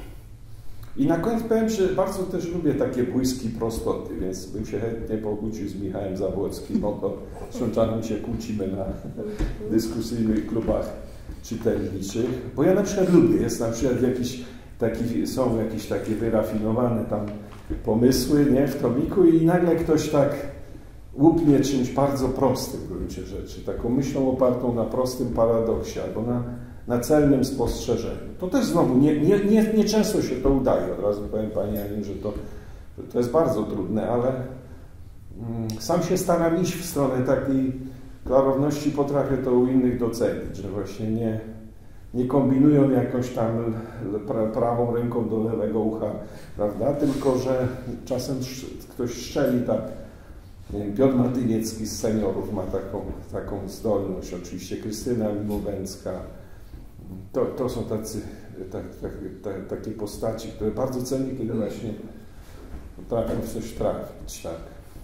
I na koniec powiem, że bardzo też lubię takie błyski prostoty, więc bym się chętnie pokłócił z Michałem Zabłockim, bo to czasami się kłócimy na dyskusyjnych klubach czytelniczych. Bo ja na przykład lubię, jest na przykład jakiś taki, są jakieś takie wyrafinowane tam pomysły, nie, w tomiku i nagle ktoś tak łupnie czymś bardzo prostym w gruncie rzeczy, taką myślą opartą na prostym paradoksie albo na, na celnym spostrzeżeniu. To też znowu nie, nie, nie, nie często się to udaje, od razu powiem Pani Aniu, że to, że to jest bardzo trudne, ale mm, sam się staram iść w stronę takiej klarowności, potrafię to u innych docenić, że właśnie nie nie kombinują jakąś tam pra, prawą ręką do lewego ucha, prawda? Tylko że czasem ktoś strzeli tak. Nie wiem, Piotr Matyniecki z seniorów ma taką, taką zdolność, oczywiście Krystyna Mimowęcka. To, to są tacy, tak, tak, tak, takie postaci, które bardzo cenię, kiedy właśnie potrafią w coś trafić. Tak.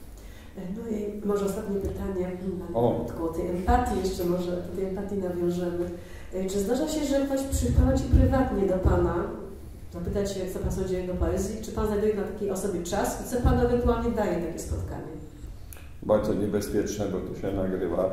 No i może ostatnie pytanie o o tej empatii, jeszcze może do tej empatii nawiążemy. Czy zdarza się, że ktoś przychodzi prywatnie do Pana, zapytać się, co Pan sądzi o jego poezji, czy Pan znajduje na takiej osobie czas i co Pan ewentualnie daje takie spotkanie? Bardzo niebezpieczne, bo to się nagrywa.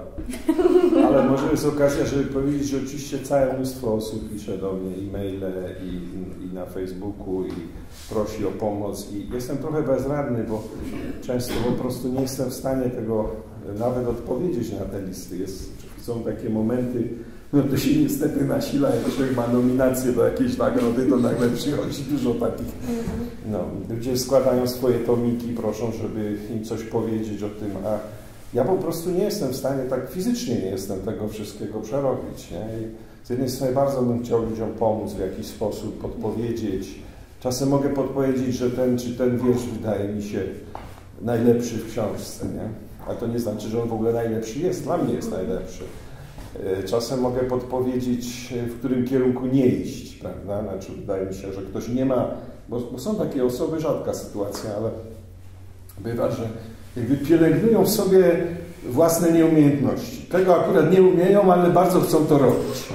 Ale może jest okazja, żeby powiedzieć, że oczywiście całe mnóstwo osób pisze do mnie e-maile i, i na Facebooku i prosi o pomoc i jestem trochę bezradny, bo często po prostu nie jestem w stanie tego nawet odpowiedzieć na te listy. Jest, są takie momenty, no to się niestety nasila, jak człowiek ma nominację do jakiejś nagrody, to nagle przychodzi dużo takich. No, ludzie składają swoje tomiki, proszą, żeby im coś powiedzieć o tym, a ja po prostu nie jestem w stanie, tak fizycznie nie jestem tego wszystkiego przerobić. Nie? I z jednej strony bardzo bym chciał ludziom pomóc w jakiś sposób, podpowiedzieć. Czasem mogę podpowiedzieć, że ten czy ten wiersz wydaje mi się najlepszy w książce, nie? A to nie znaczy, że on w ogóle najlepszy jest, dla mnie jest najlepszy. Czasem mogę podpowiedzieć, w którym kierunku nie iść, prawda? Znaczy, wydaje mi się, że ktoś nie ma, bo, bo są takie osoby, rzadka sytuacja, ale bywa, że jakby pielęgnują w sobie własne nieumiejętności. Tego akurat nie umieją, ale bardzo chcą to robić.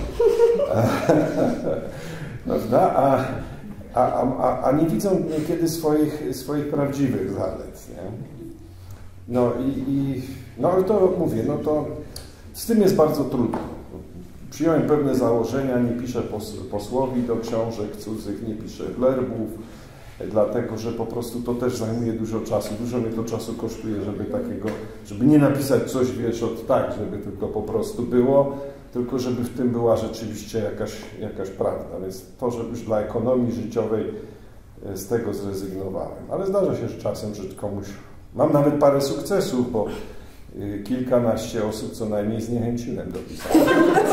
Prawda? A, a, a, a nie widzą niekiedy swoich, swoich prawdziwych zalet. Nie? No i, i no ale to mówię, no to z tym jest bardzo trudno. Przyjąłem pewne założenia, nie piszę pos posłowi do książek cudzych, nie piszę blurbów, dlatego, że po prostu to też zajmuje dużo czasu. Dużo mnie to czasu kosztuje, żeby takiego, żeby nie napisać coś, wiesz, od tak, żeby tylko po prostu było, tylko żeby w tym była rzeczywiście jakaś, jakaś prawda. Więc to, że już dla ekonomii życiowej z tego zrezygnowałem. Ale zdarza się że czasem, że komuś... Mam nawet parę sukcesów, bo kilkanaście osób co najmniej zniechęciłem do pisania.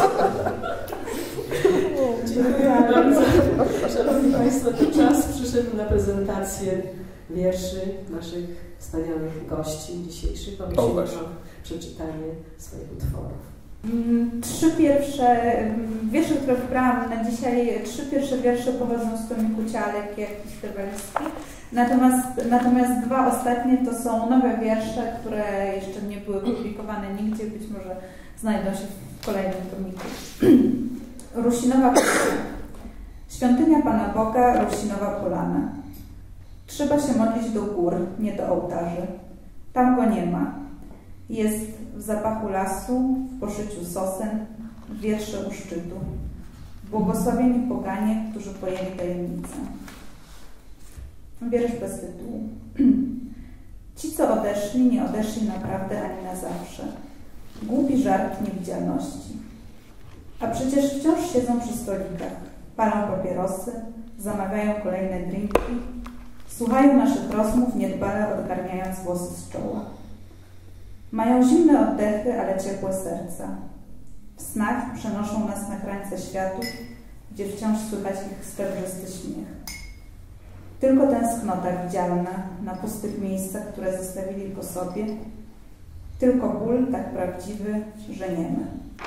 Dziękuję bardzo. Szanowni Państwo, to czas przyszedł na prezentację wierszy naszych wspaniałych gości dzisiejszych. Prosimy o przeczytanie swoich utworów. Trzy pierwsze wiersze, które wybrałam na dzisiaj, trzy pierwsze wiersze pochodzą z tomiku Cialek, jakiś Tewelski. Natomiast, natomiast dwa ostatnie to są nowe wiersze, które jeszcze nie były publikowane nigdzie, być może znajdą się w kolejnym tomiku. Rusinowa Polana. Świątynia Pana Boga, Rusinowa Polana. Trzeba się modlić do gór, nie do ołtarzy. Tam go nie ma. Jest w zapachu lasu, w poszyciu sosen, w wiersze u szczytu. Błogosławieni poganie, którzy pojęli tajemnicę. Wiersz bez tytułu. Ci, co odeszli, nie odeszli naprawdę ani na zawsze. Głupi żart niewidzialności. A przecież wciąż siedzą przy stolikach, palą papierosy, zamawiają kolejne drinki, słuchają naszych rozmów, niedbale odgarniając włosy z czoła. Mają zimne oddechy, ale ciepłe serca. W snach przenoszą nas na krańce światów, gdzie wciąż słychać ich srebrzysty śmiech. Tylko tęsknota widzialna na pustych miejscach, które zostawili po sobie. Tylko ból tak prawdziwy, że niemy.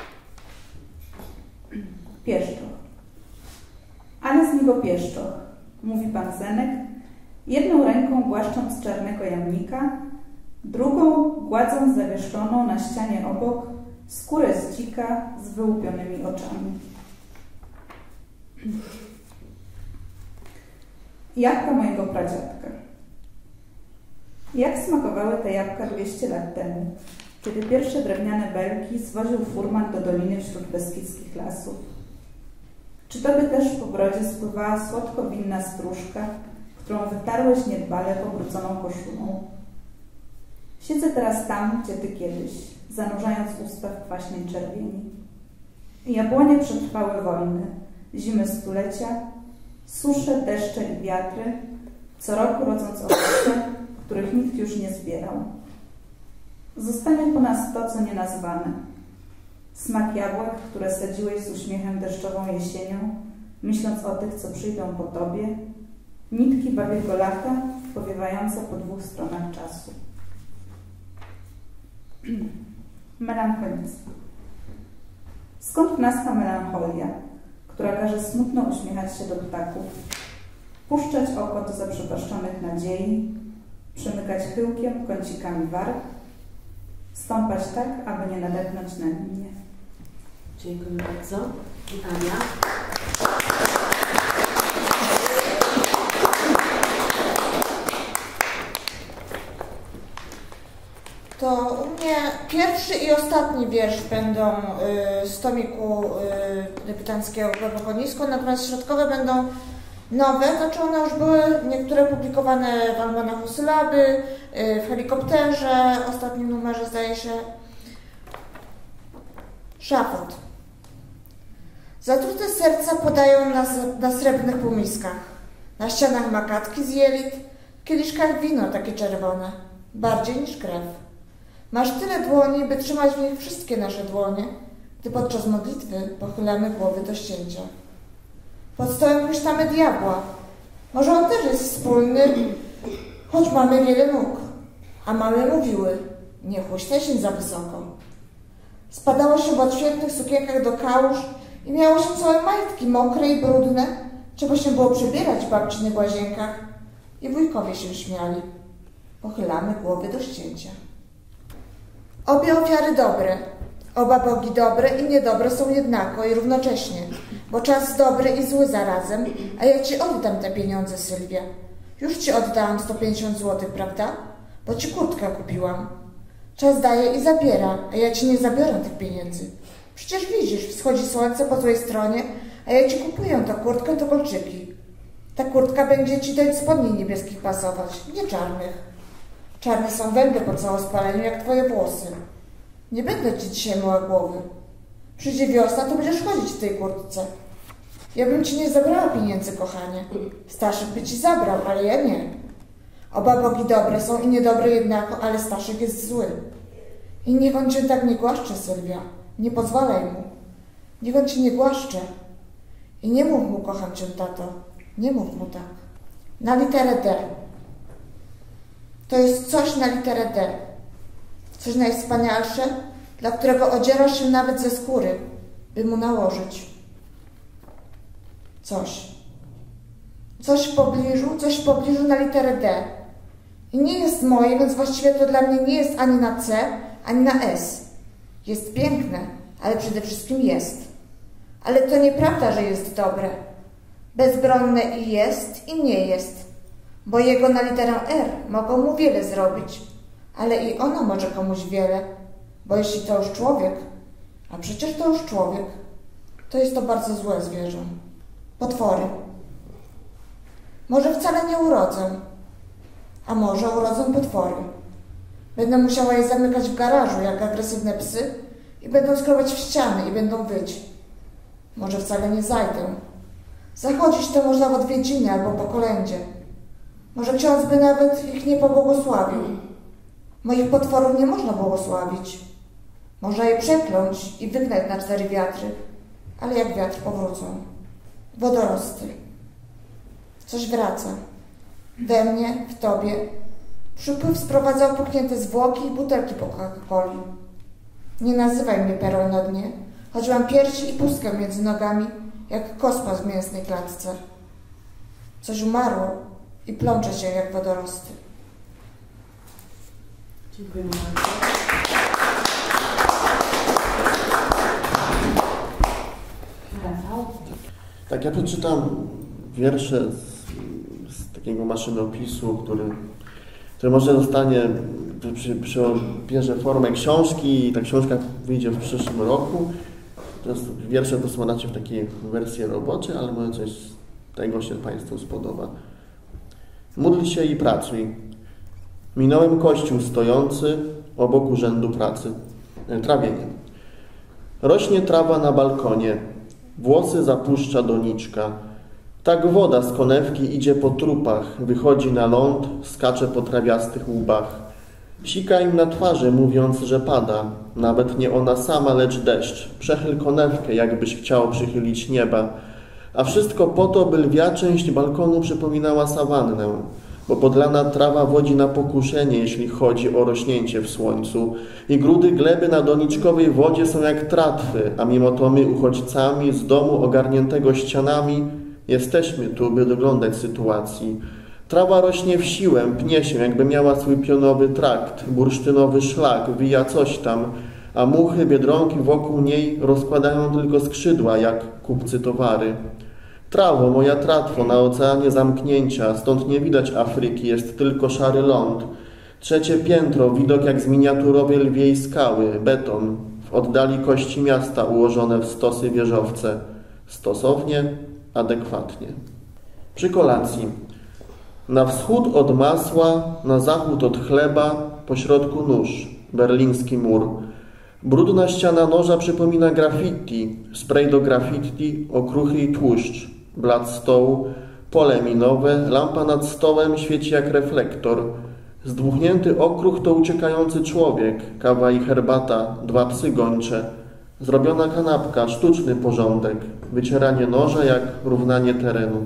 Pieszczoch. Ale z niego pieszczoch, mówi pan Zenek, jedną ręką głaszcząc czarnego jamnika, drugą gładząc zawieszoną na ścianie obok skórę z dzika z wyłupionymi oczami. Jabłka mojego pradziadka. Jak smakowały te jabłka dwieście lat temu, kiedy pierwsze drewniane belki zwoził furman do doliny wśród beskidzkich lasów? Czy tobie też po brodzie spływała słodko-winna stróżka, którą wytarłeś niedbale pobrudzoną koszulą? Siedzę teraz tam, gdzie ty kiedyś, zanurzając usta w kwaśnej czerwieni. Jabłonie przetrwały wojny, zimy stulecia, susze, deszcze i wiatry, co roku rodząc owoce, których nikt już nie zbierał. Zostanie po nas to, co nienazwane. Smak jabłek, które sadziłeś z uśmiechem deszczową jesienią, myśląc o tych, co przyjdą po tobie, nitki babiego lata, powiewające po dwóch stronach czasu. Melancholictwo. Skąd w nas ta melancholia, która każe smutno uśmiechać się do ptaków, puszczać oko do zaprzepaszczonych nadziei, przymykać chyłkiem kącikami warg, stąpać tak, aby nie nadepnąć na linię. Dziękuję bardzo. I Ania. To u mnie pierwszy i ostatni wiersz będą y, z tomiku y, debiutanckiego Głęboko-Nisko, natomiast środkowe będą nowe, znaczy one już były niektóre publikowane w Almanachu Sylaby, y, w Helikopterze, w ostatnim numerze zdaje się. Szafot. Zatrute serca podają na, na srebrnych półmiskach. Na ścianach makatki z jelit, w kieliszkach wino takie czerwone, bardziej niż krew. Masz tyle dłoni, by trzymać w nich wszystkie nasze dłonie, gdy podczas modlitwy pochylamy głowy do ścięcia. Pod stołem huśtamy diabła. Może on też jest wspólny, choć mamy wiele nóg. A mamy mówiły, nie huśtaj się za wysoko. Spadało się w odświetnych sukienkach do kałuż i miało się całe majtki mokre i brudne. Trzeba się było przebierać w babcinych łazienkach i wujkowie się śmiali. Pochylamy głowy do ścięcia. Obie ofiary dobre, oba bogi dobre i niedobre są jednako i równocześnie, bo czas dobry i zły zarazem, a ja ci oddam te pieniądze, Sylwia. Już ci oddałam sto pięćdziesiąt złotych, prawda? Bo ci kurtkę kupiłam. Czas daje i zabiera, a ja ci nie zabiorę tych pieniędzy. Przecież widzisz, wschodzi słońce po złej stronie, a ja ci kupuję tę kurtkę, to kolczyki. Ta kurtka będzie ci do spodni niebieskich pasować, nie czarnych. Czarne są węgle po całospaleniu, jak twoje włosy. Nie będę ci dzisiaj myła głowy. Przyjdzie wiosna, to będziesz chodzić w tej kurtce. Ja bym ci nie zabrała pieniędzy, kochanie. Staszek by ci zabrał, ale ja nie. Oba bogi dobre są i niedobre jednako, ale Staszek jest zły. I niech on cię tak nie głaszcze, Sylwia. Nie pozwalaj mu. Niech on cię nie głaszcze. I nie mów mu, kocham cię, tato. Nie mów mu tak. Na literę D. To jest coś na literę D. Coś najwspanialsze, dla którego odzierasz się nawet ze skóry, by mu nałożyć coś. Coś w pobliżu, coś w pobliżu na literę D. I nie jest moje, więc właściwie to dla mnie nie jest ani na C, ani na S. Jest piękne, ale przede wszystkim jest. Ale to nieprawda, że jest dobre. Bezbronne i jest, i nie jest. Bo jego na literę R mogą mu wiele zrobić. Ale i ono może komuś wiele. Bo jeśli to już człowiek, a przecież to już człowiek, to jest to bardzo złe zwierzę. Potwory. Może wcale nie urodzę, a może urodzą potwory. Będę musiała je zamykać w garażu jak agresywne psy i będą skrobać w ściany i będą wyć. Może wcale nie zajdę. Zachodzić to można w odwiedziny albo po kolędzie. Może ksiądz by nawet ich nie pobłogosławił. Moich potworów nie można błogosławić. Można je przekląć i wygnać na cztery wiatry, ale jak wiatr powrócą. Wodorosty. Coś wraca. We mnie, w tobie. Przypływ sprowadzał opuknięte zwłoki i butelki po Coca-Coli. Nie nazywaj mnie perą na dnie, choć mam piersi i pustkę między nogami, jak kosmos w mięsnej klatce. Coś umarło i plącze się jak wodorosty. Dziękuję bardzo. Rafał? Tak, ja przeczytam wiersze z, z takiego maszynopisu, który, który może zostanie, przy, przybierze formę książki i ta książka wyjdzie w przyszłym roku. To jest, wiersze to są raczej w takiej wersji roboczej, ale może coś z tego się Państwu spodoba. Módl się i pracuj. Minąłem kościół stojący obok urzędu pracy. Trawienie. Rośnie trawa na balkonie. Włosy zapuszcza doniczka. Tak woda z konewki idzie po trupach, wychodzi na ląd, skacze po trawiastych łbach. Sika im na twarzy, mówiąc, że pada. Nawet nie ona sama, lecz deszcz. Przechyl konewkę, jakbyś chciał przychylić nieba. A wszystko po to, by lwia część balkonu przypominała sawannę, bo podlana trawa wodzi na pokuszenie, jeśli chodzi o rośnięcie w słońcu. I grudy gleby na doniczkowej wodzie są jak tratwy, a mimo to my, uchodźcami z domu ogarniętego ścianami, jesteśmy tu, by doglądać sytuacji. Trawa rośnie w siłę, pnie się, jakby miała swój pionowy trakt, bursztynowy szlak, wija coś tam, a muchy, biedronki wokół niej rozkładają tylko skrzydła, jak kupcy towary. Trawo, moja tratwo, na oceanie zamknięcia, stąd nie widać Afryki, jest tylko szary ląd. Trzecie piętro, widok jak z miniaturowej lwiej skały, beton, w oddali kości miasta ułożone w stosy wieżowce. Stosownie, adekwatnie. Przy kolacji. Na wschód od masła, na zachód od chleba, pośrodku nóż, berliński mur. Brudna ściana noża przypomina graffiti, spray do graffiti, okruchy i tłuszcz, blat stołu, pole minowe, lampa nad stołem świeci jak reflektor. Zdmuchnięty okruch to uciekający człowiek, kawa i herbata, dwa psy gończe. Zrobiona kanapka, sztuczny porządek, wycieranie noża jak równanie terenu.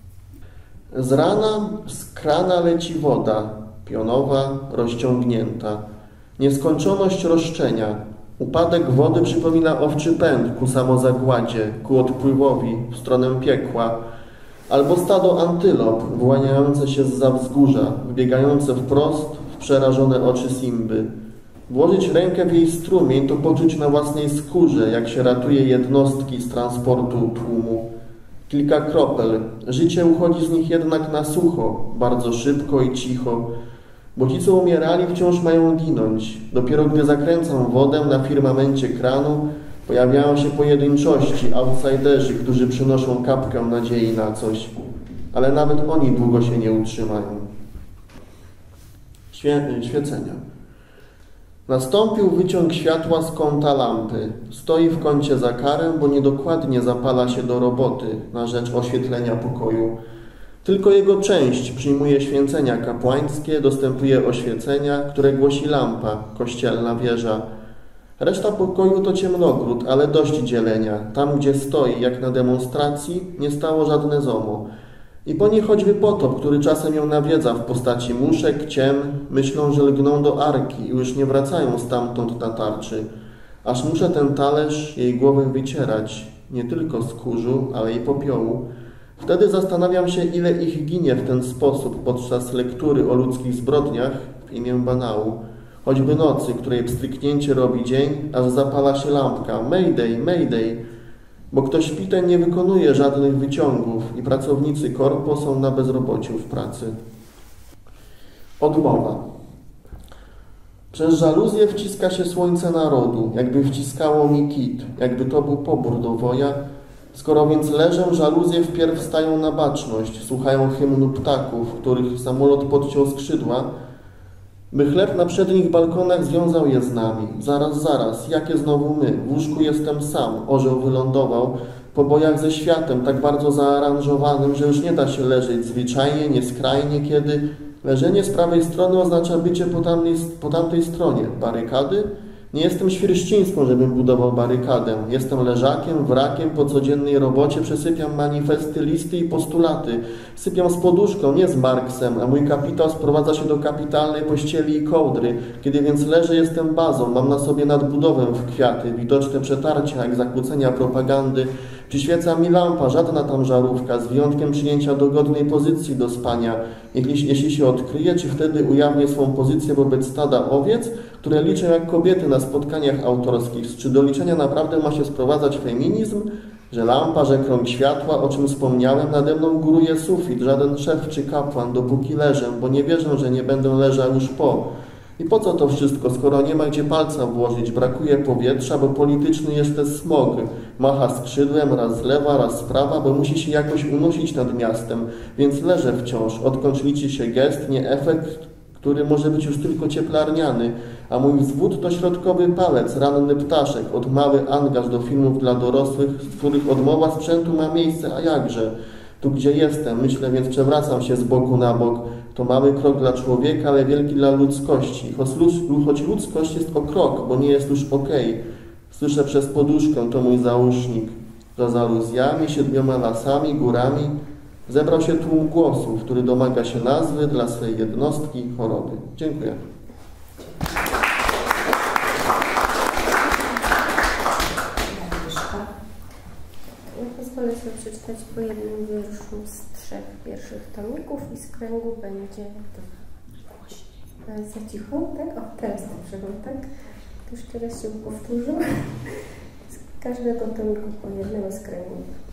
Z rana z krana leci woda, pionowa, rozciągnięta. Nieskończoność roszczenia. Upadek wody przypomina owczy pęd ku samozagładzie, ku odpływowi, w stronę piekła. Albo stado antylop, wyłaniające się zza wzgórza, wbiegające wprost w przerażone oczy Simby. Włożyć rękę w jej strumień to poczuć na własnej skórze, jak się ratuje jednostki z transportu tłumu. Kilka kropel. Życie uchodzi z nich jednak na sucho, bardzo szybko i cicho. Bo ci, co umierali, wciąż mają ginąć. Dopiero gdy zakręcam wodę na firmamencie kranu, pojawiają się pojedynczości, outsiderzy, którzy przynoszą kapkę nadziei na coś. Ale nawet oni długo się nie utrzymają. Świe świecenia. Nastąpił wyciąg światła z kąta lampy. Stoi w kącie za karę, bo niedokładnie zapala się do roboty na rzecz oświetlenia pokoju. Tylko jego część przyjmuje święcenia kapłańskie, dostępuje oświecenia, które głosi lampa, kościelna wieża. Reszta pokoju to ciemnogród, ale dość dzielenia. Tam, gdzie stoi, jak na demonstracji, nie stało żadne zomo. I po nie choćby potop, który czasem ją nawiedza w postaci muszek, ciem, myślą, że lgną do arki i już nie wracają stamtąd na tarczy. aż muszę ten talerz jej głowę wycierać, nie tylko z kurzu, ale i popiołu. Wtedy zastanawiam się, ile ich ginie w ten sposób podczas lektury o ludzkich zbrodniach w imię banału. Choćby nocy, której pstryknięcie robi dzień, aż zapala się lampka. Mayday, mayday, bo kto śpi, ten nie wykonuje żadnych wyciągów i pracownicy korpo są na bezrobociu w pracy. Odmowa. Przez żaluzję wciska się słońce narodu, jakby wciskało mi kit, jakby to był pobór do woja. Skoro więc leżę, żaluzje wpierw stają na baczność, słuchają hymnu ptaków, których samolot podciął skrzydła, by chleb na przednich balkonach związał je z nami. Zaraz, zaraz, jakie znowu my? W łóżku jestem sam, orzeł wylądował, po bojach ze światem, tak bardzo zaaranżowanym, że już nie da się leżeć zwyczajnie, nieskrajnie, kiedy leżenie z prawej strony oznacza bycie po tamtej, po tamtej stronie. Barykady? Nie jestem świerścińską, żebym budował barykadę. Jestem leżakiem, wrakiem, po codziennej robocie przesypiam manifesty, listy i postulaty. Sypiam z poduszką, nie z Marksem, a mój kapitał sprowadza się do kapitalnej pościeli i kołdry. Kiedy więc leżę, jestem bazą, mam na sobie nadbudowę w kwiaty, widoczne przetarcia, jak zakłócenia propagandy. Przyświeca mi lampa, żadna tam żarówka, z wyjątkiem przyjęcia dogodnej pozycji do spania. Jeśli, jeśli się odkryje, czy wtedy ujawnię swą pozycję wobec stada owiec, które liczę jak kobiety na spotkaniach autorskich. Czy do liczenia naprawdę ma się sprowadzać feminizm? Że lampa, że krąg światła, o czym wspomniałem, nade mną góruje sufit, żaden szef czy kapłan, dopóki leżę, bo nie wierzę, że nie będę leżał już po. I po co to wszystko, skoro nie ma gdzie palca włożyć, brakuje powietrza, bo polityczny jest ten smog. Macha skrzydłem, raz z lewa, raz z prawa, bo musi się jakoś unosić nad miastem, więc leżę wciąż, odkąd liczy się gest, nie efekt, który może być już tylko cieplarniany, a mój wzwód to środkowy palec, ranny ptaszek, od mały angaż do filmów dla dorosłych, z których odmowa sprzętu ma miejsce, a jakże? Tu, gdzie jestem, myślę, więc przewracam się z boku na bok. To mały krok dla człowieka, ale wielki dla ludzkości. Choć ludzkość jest o krok, bo nie jest już okej. Okay. Słyszę przez poduszkę, to mój załóżnik. Za zaluzjami, siedmioma lasami, górami zebrał się tłum głosów, który domaga się nazwy dla swej jednostki choroby. Dziękuję. Pozwolę sobie przeczytać po jednym wierszu z trzech pierwszych tomików i z kręgu będzie dwa. Za cicho, tak? O, teraz dobrze było, tak? To jeszcze raz się powtórzę. Z każdego tomiku po jednym z kręgu.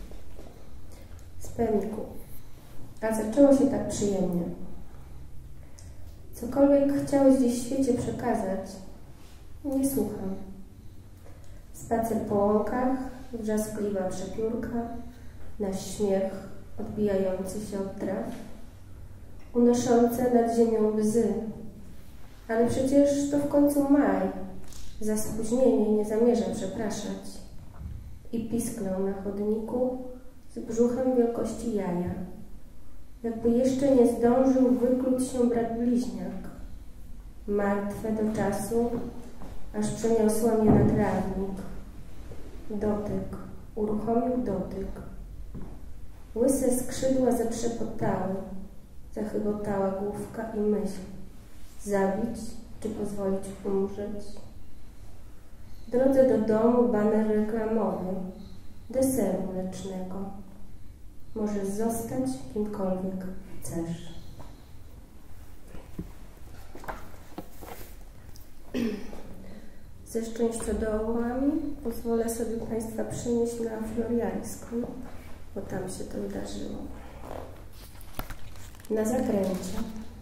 Z pędku. A zaczęło się tak przyjemnie. Cokolwiek chciałeś gdzieś w świecie przekazać, nie słucham. Spacer po łąkach, wrzaskliwa przepiórka, nasz śmiech odbijający się od traw, unoszące nad ziemią bzy. Ale przecież to w końcu maj, za spóźnienie nie zamierzam przepraszać. I pisknął na chodniku z brzuchem wielkości jaja, jakby jeszcze nie zdążył wykluć się brat bliźniak. Martwe do czasu, aż przeniosła mnie na trawnik. Dotyk, uruchomił dotyk. Łyse skrzydła zatrzepotały, zachybotała główka i myśl. Zabić, czy pozwolić umrzeć? W drodze do domu baner reklamowy, deseru mlecznego. Możesz zostać kimkolwiek chcesz. Ze szczęściodołami pozwolę sobie Państwa przynieść na Floriańską, bo tam się to wydarzyło. Na zakręcie.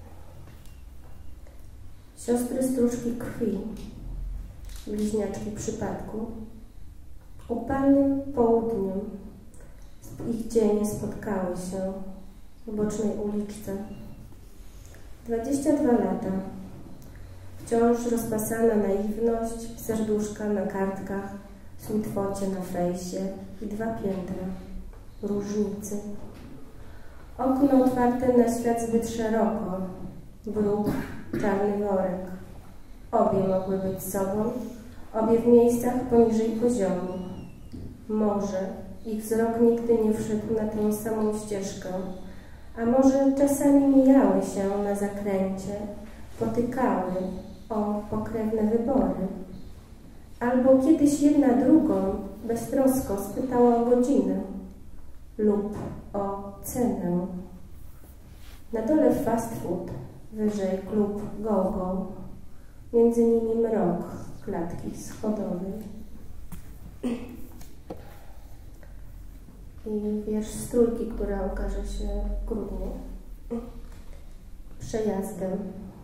Siostry stróżki krwi, bliźniaczki przypadku, upalnym południem ich cienie spotkały się w bocznej uliczce. Dwadzieścia dwa lata. Wciąż rozpasana naiwność, serduszka na kartkach, sweetfocie na fejsie i dwa piętra. Różnicy. Okno otwarte na świat zbyt szeroko. Bruk, czarny worek. Obie mogły być sobą, obie w miejscach poniżej poziomu. Może ich wzrok nigdy nie wszedł na tę samą ścieżkę, a może czasami mijały się na zakręcie, potykały o pokrewne wybory. Albo kiedyś jedna drugą beztrosko spytała o godzinę lub o cenę. Na dole fast food, wyżej klub go-go, między nimi mrok klatki schodowej. I wiersz z trójki, która ukaże się w grudniu. Przejazdem.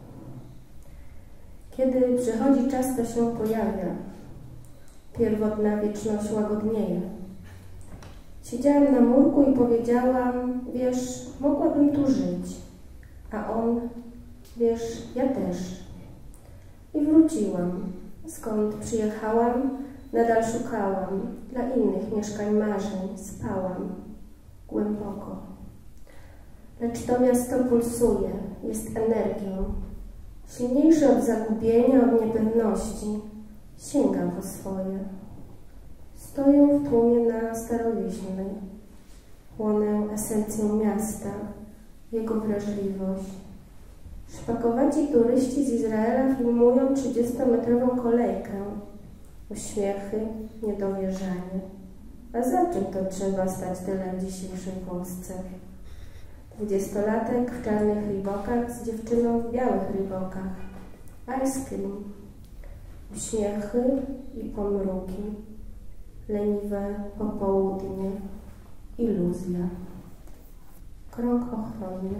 Kiedy przychodzi czas, to się pojawia. Pierwotna wieczność łagodnieje. Siedziałam na murku i powiedziałam, wiesz, mogłabym tu żyć. A on, wiesz, ja też. I wróciłam. Skąd przyjechałam, nadal szukałam. Dla innych mieszkań marzeń spałam głęboko. Lecz to miasto pulsuje, jest energią. Silniejsze od zagubienia, od niepewności. Sięgam po swoje. Stoję w tłumie na Starowiśnej. Chłonę esencję miasta, jego wrażliwość. Szpakowaci turyści z Izraela filmują trzydziestometrową kolejkę. Uśmiechy, niedowierzanie. A za czym to trzeba stać tyle w dzisiejszej Polsce? Dwudziestolatek w czarnych rybokach z dziewczyną w białych rybokach. Ice cream. Uśmiechy i pomruki. Leniwe popołudnie. Iluzja. Krąg ochronny.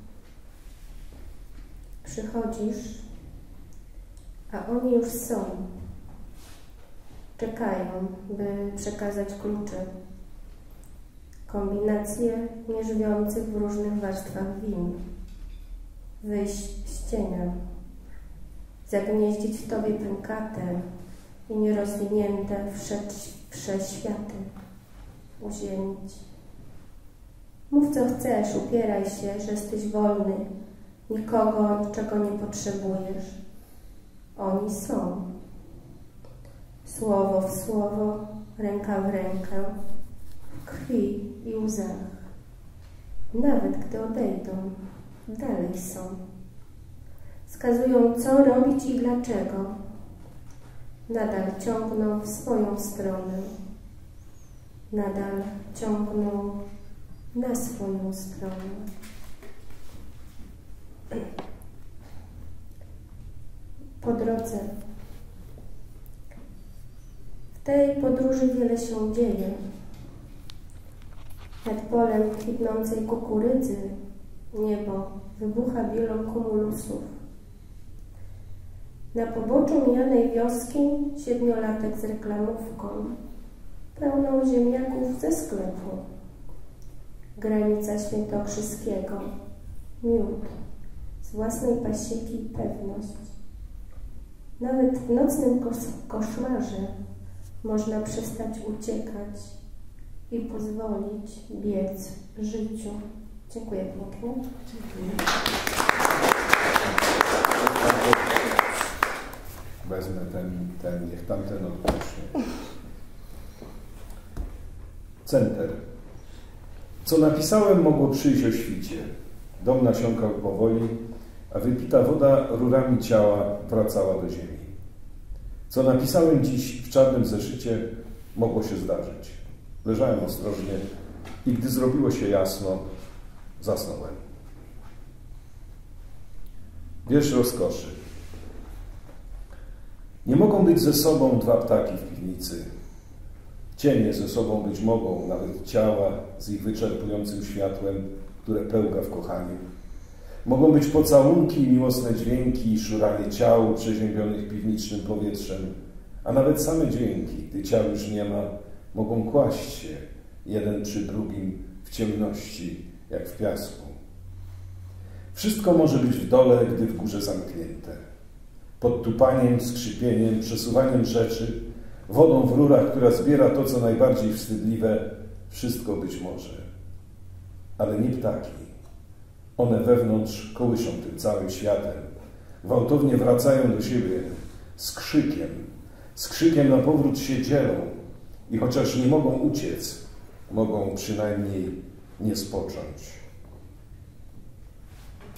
Przychodzisz, a oni już są. Czekają, by przekazać klucze. Kombinacje nieżywiących w różnych warstwach win. Wyjść z cienia. Zagnieździć w tobie pękate i nierozwinięte wszechświaty. Uziemić. Mów co chcesz, upieraj się, że jesteś wolny. Nikogo, niczego nie potrzebujesz. Oni są. Słowo w słowo, ręka w rękę, w krwi i łzach. Nawet gdy odejdą, dalej są. Wskazują, co robić i dlaczego. Nadal ciągną w swoją stronę. Nadal ciągną na swoją stronę. Po drodze. W tej podróży wiele się dzieje. Nad polem kwitnącej kukurydzy niebo wybucha bielą kumulusów. Na poboczu mijanej wioski siedmiolatek z reklamówką, pełną ziemniaków ze sklepu. Granica świętokrzyskiego, miód, z własnej pasieki pewność. Nawet w nocnym koszmarze można przestać uciekać i pozwolić biec życiu. Dziękuję pięknie. Dziękuję. Wezmę ten, ten, niech tamten odpocznie. Center. Co napisałem, mogło przyjść o świcie. Dom nasiąkał powoli, a wypita woda rurami ciała wracała do ziemi. Co napisałem dziś w czarnym zeszycie, mogło się zdarzyć. Leżałem ostrożnie i gdy zrobiło się jasno, zasnąłem. Wiersz rozkoszy. Nie mogą być ze sobą dwa ptaki w piwnicy. Cienie ze sobą być mogą, nawet ciała z ich wyczerpującym światłem, które pełga w kochaniu. Mogą być pocałunki, miłosne dźwięki, szuranie ciał przeziębionych piwnicznym powietrzem, a nawet same dźwięki, gdy ciał już nie ma, mogą kłaść się jeden przy drugim w ciemności, jak w piasku. Wszystko może być w dole, gdy w górze zamknięte. Pod tupaniem, skrzypieniem, przesuwaniem rzeczy, wodą w rurach, która zbiera to, co najbardziej wstydliwe, wszystko być może. Ale nie ptaki. One wewnątrz kołyszą tym całym światem. Gwałtownie wracają do siebie z krzykiem. Z krzykiem na powrót się dzielą i chociaż nie mogą uciec, mogą przynajmniej nie spocząć.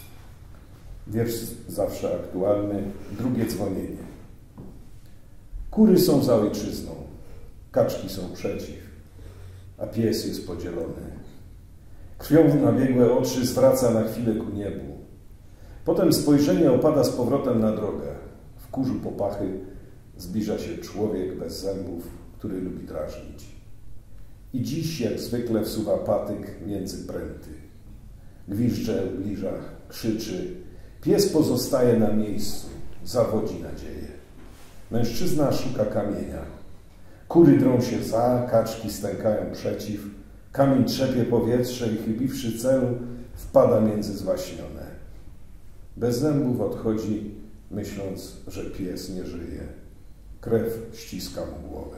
Wiersz zawsze aktualny. Drugie dzwonienie. Kury są za ojczyzną, kaczki są przeciw, a pies jest podzielony. Krwią nabiegłe oczy zwraca na chwilę ku niebu. Potem spojrzenie opada z powrotem na drogę. W kurzu popachy zbliża się człowiek bez zębów, który lubi drażnić. I dziś, jak zwykle, wsuwa patyk między pręty. Gwizdże, ubliża, krzyczy. Pies pozostaje na miejscu, zawodzi nadzieję. Mężczyzna szuka kamienia. Kury drą się za, kaczki stękają przeciw. Kamień trzepie powietrze i chybiwszy celu, wpada między zwaśnione. Bez zębów odchodzi, myśląc, że pies nie żyje. Krew ściska mu głowę.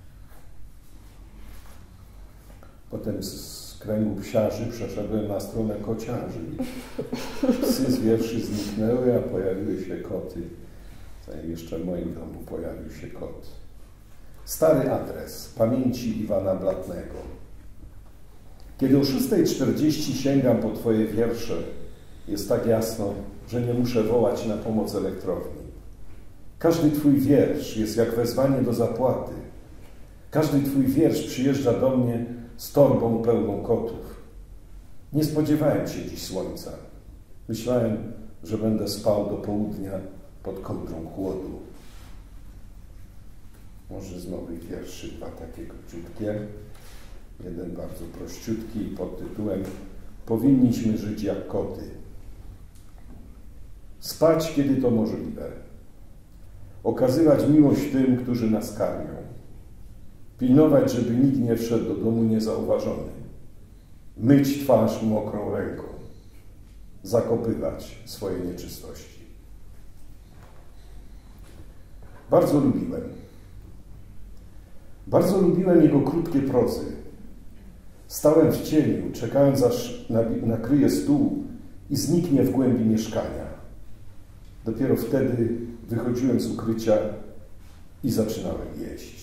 Potem z kręgu psiarzy przeszedłem na stronę kociarzy. Psy z wierszy zniknęły, a pojawiły się koty. Jeszcze w moim domu pojawił się kot. Stary adres, pamięci Iwana Blatnego. Kiedy o szósta czterdzieści sięgam po twoje wiersze, jest tak jasno, że nie muszę wołać na pomoc elektrowni. Każdy twój wiersz jest jak wezwanie do zapłaty. Każdy twój wiersz przyjeżdża do mnie z torbą pełną kotów. Nie spodziewałem się dziś słońca. Myślałem, że będę spał do południa pod kołdrą chłodu. Może z nowych wierszy dwa takie króciutkie. Jeden bardzo prościutki pod tytułem Powinniśmy żyć jak koty. Spać, kiedy to możliwe. Okazywać miłość tym, którzy nas karmią. Pilnować, żeby nikt nie wszedł do domu niezauważony. Myć twarz mokrą ręką. Zakopywać swoje nieczystości. Bardzo lubiłem. Bardzo lubiłem jego krótkie prozy. Stałem w cieniu, czekając, aż nakryje stół i zniknie w głębi mieszkania. Dopiero wtedy wychodziłem z ukrycia i zaczynałem jeść.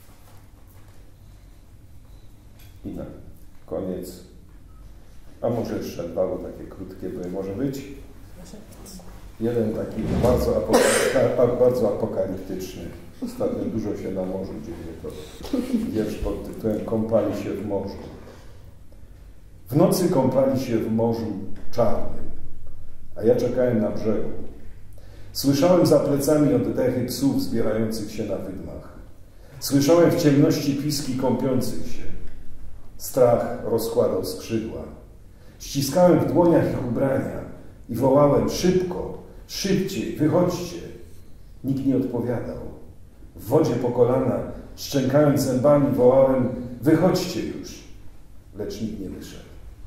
I na koniec, a może jeszcze dwa, bo takie krótkie to może być. Jeden taki bardzo, apoka- bardzo apokaliptyczny. Ostatnio dużo się na morzu dzieje. To wiersz pod tytułem Kąpali się w morzu. W nocy kąpali się w morzu czarnym, a ja czekałem na brzegu. Słyszałem za plecami oddechy psów zbierających się na wydmach. Słyszałem w ciemności piski kąpiących się. Strach rozkładał skrzydła. Ściskałem w dłoniach ich ubrania i wołałem szybko, szybciej, wychodźcie. Nikt nie odpowiadał. W wodzie po kolana, szczękając zębami, wołałem wychodźcie już. Lecz nikt nie wyszedł.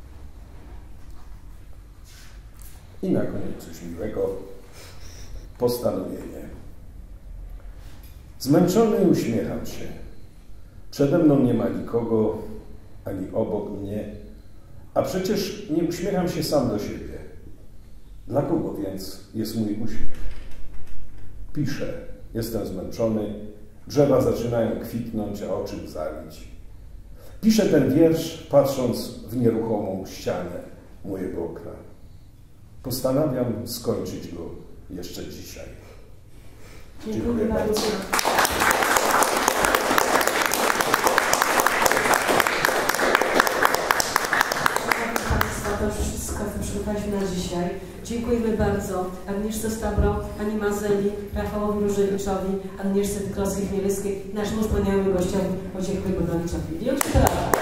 I na koniec coś miłego. Postanowienie. Zmęczony uśmiecham się. Przede mną nie ma nikogo, ani obok mnie, a przecież nie uśmiecham się sam do siebie. Dla kogo więc jest mój uśmiech? Piszę, jestem zmęczony, drzewa zaczynają kwitnąć, a oczy zalić. Piszę ten wiersz, patrząc w nieruchomą ścianę mojego okna. Postanawiam skończyć go jeszcze dzisiaj. Dziękuję, Dziękuję bardzo. bardzo. To już wszystko, co przygotowaliśmy na dzisiaj. Dziękujemy bardzo Agnieszce Stabro, Ani Mazeli, Rafałowi Różewiczowi, Agnieszce Tykrowskiej-Chmielewskiej, naszemu wspaniałemu gościowi Wojciechowi Bogdaniczowi. Wielkie brawa!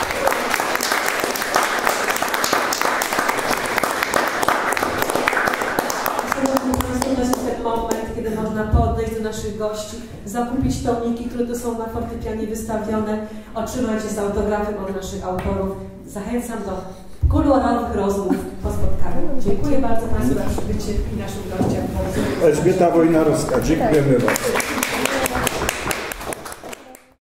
To jest ten moment, kiedy można podejść do naszych gości, zakupić tomiki, które tu są na fortepianie wystawione, otrzymać je z autografem od naszych autorów. Zachęcam do kolorowych rozmów po spotkaniu. Dziękuję bardzo Państwu za przybycie i naszym gościom. Elżbieta Wojnarowska, dziękujemy bardzo.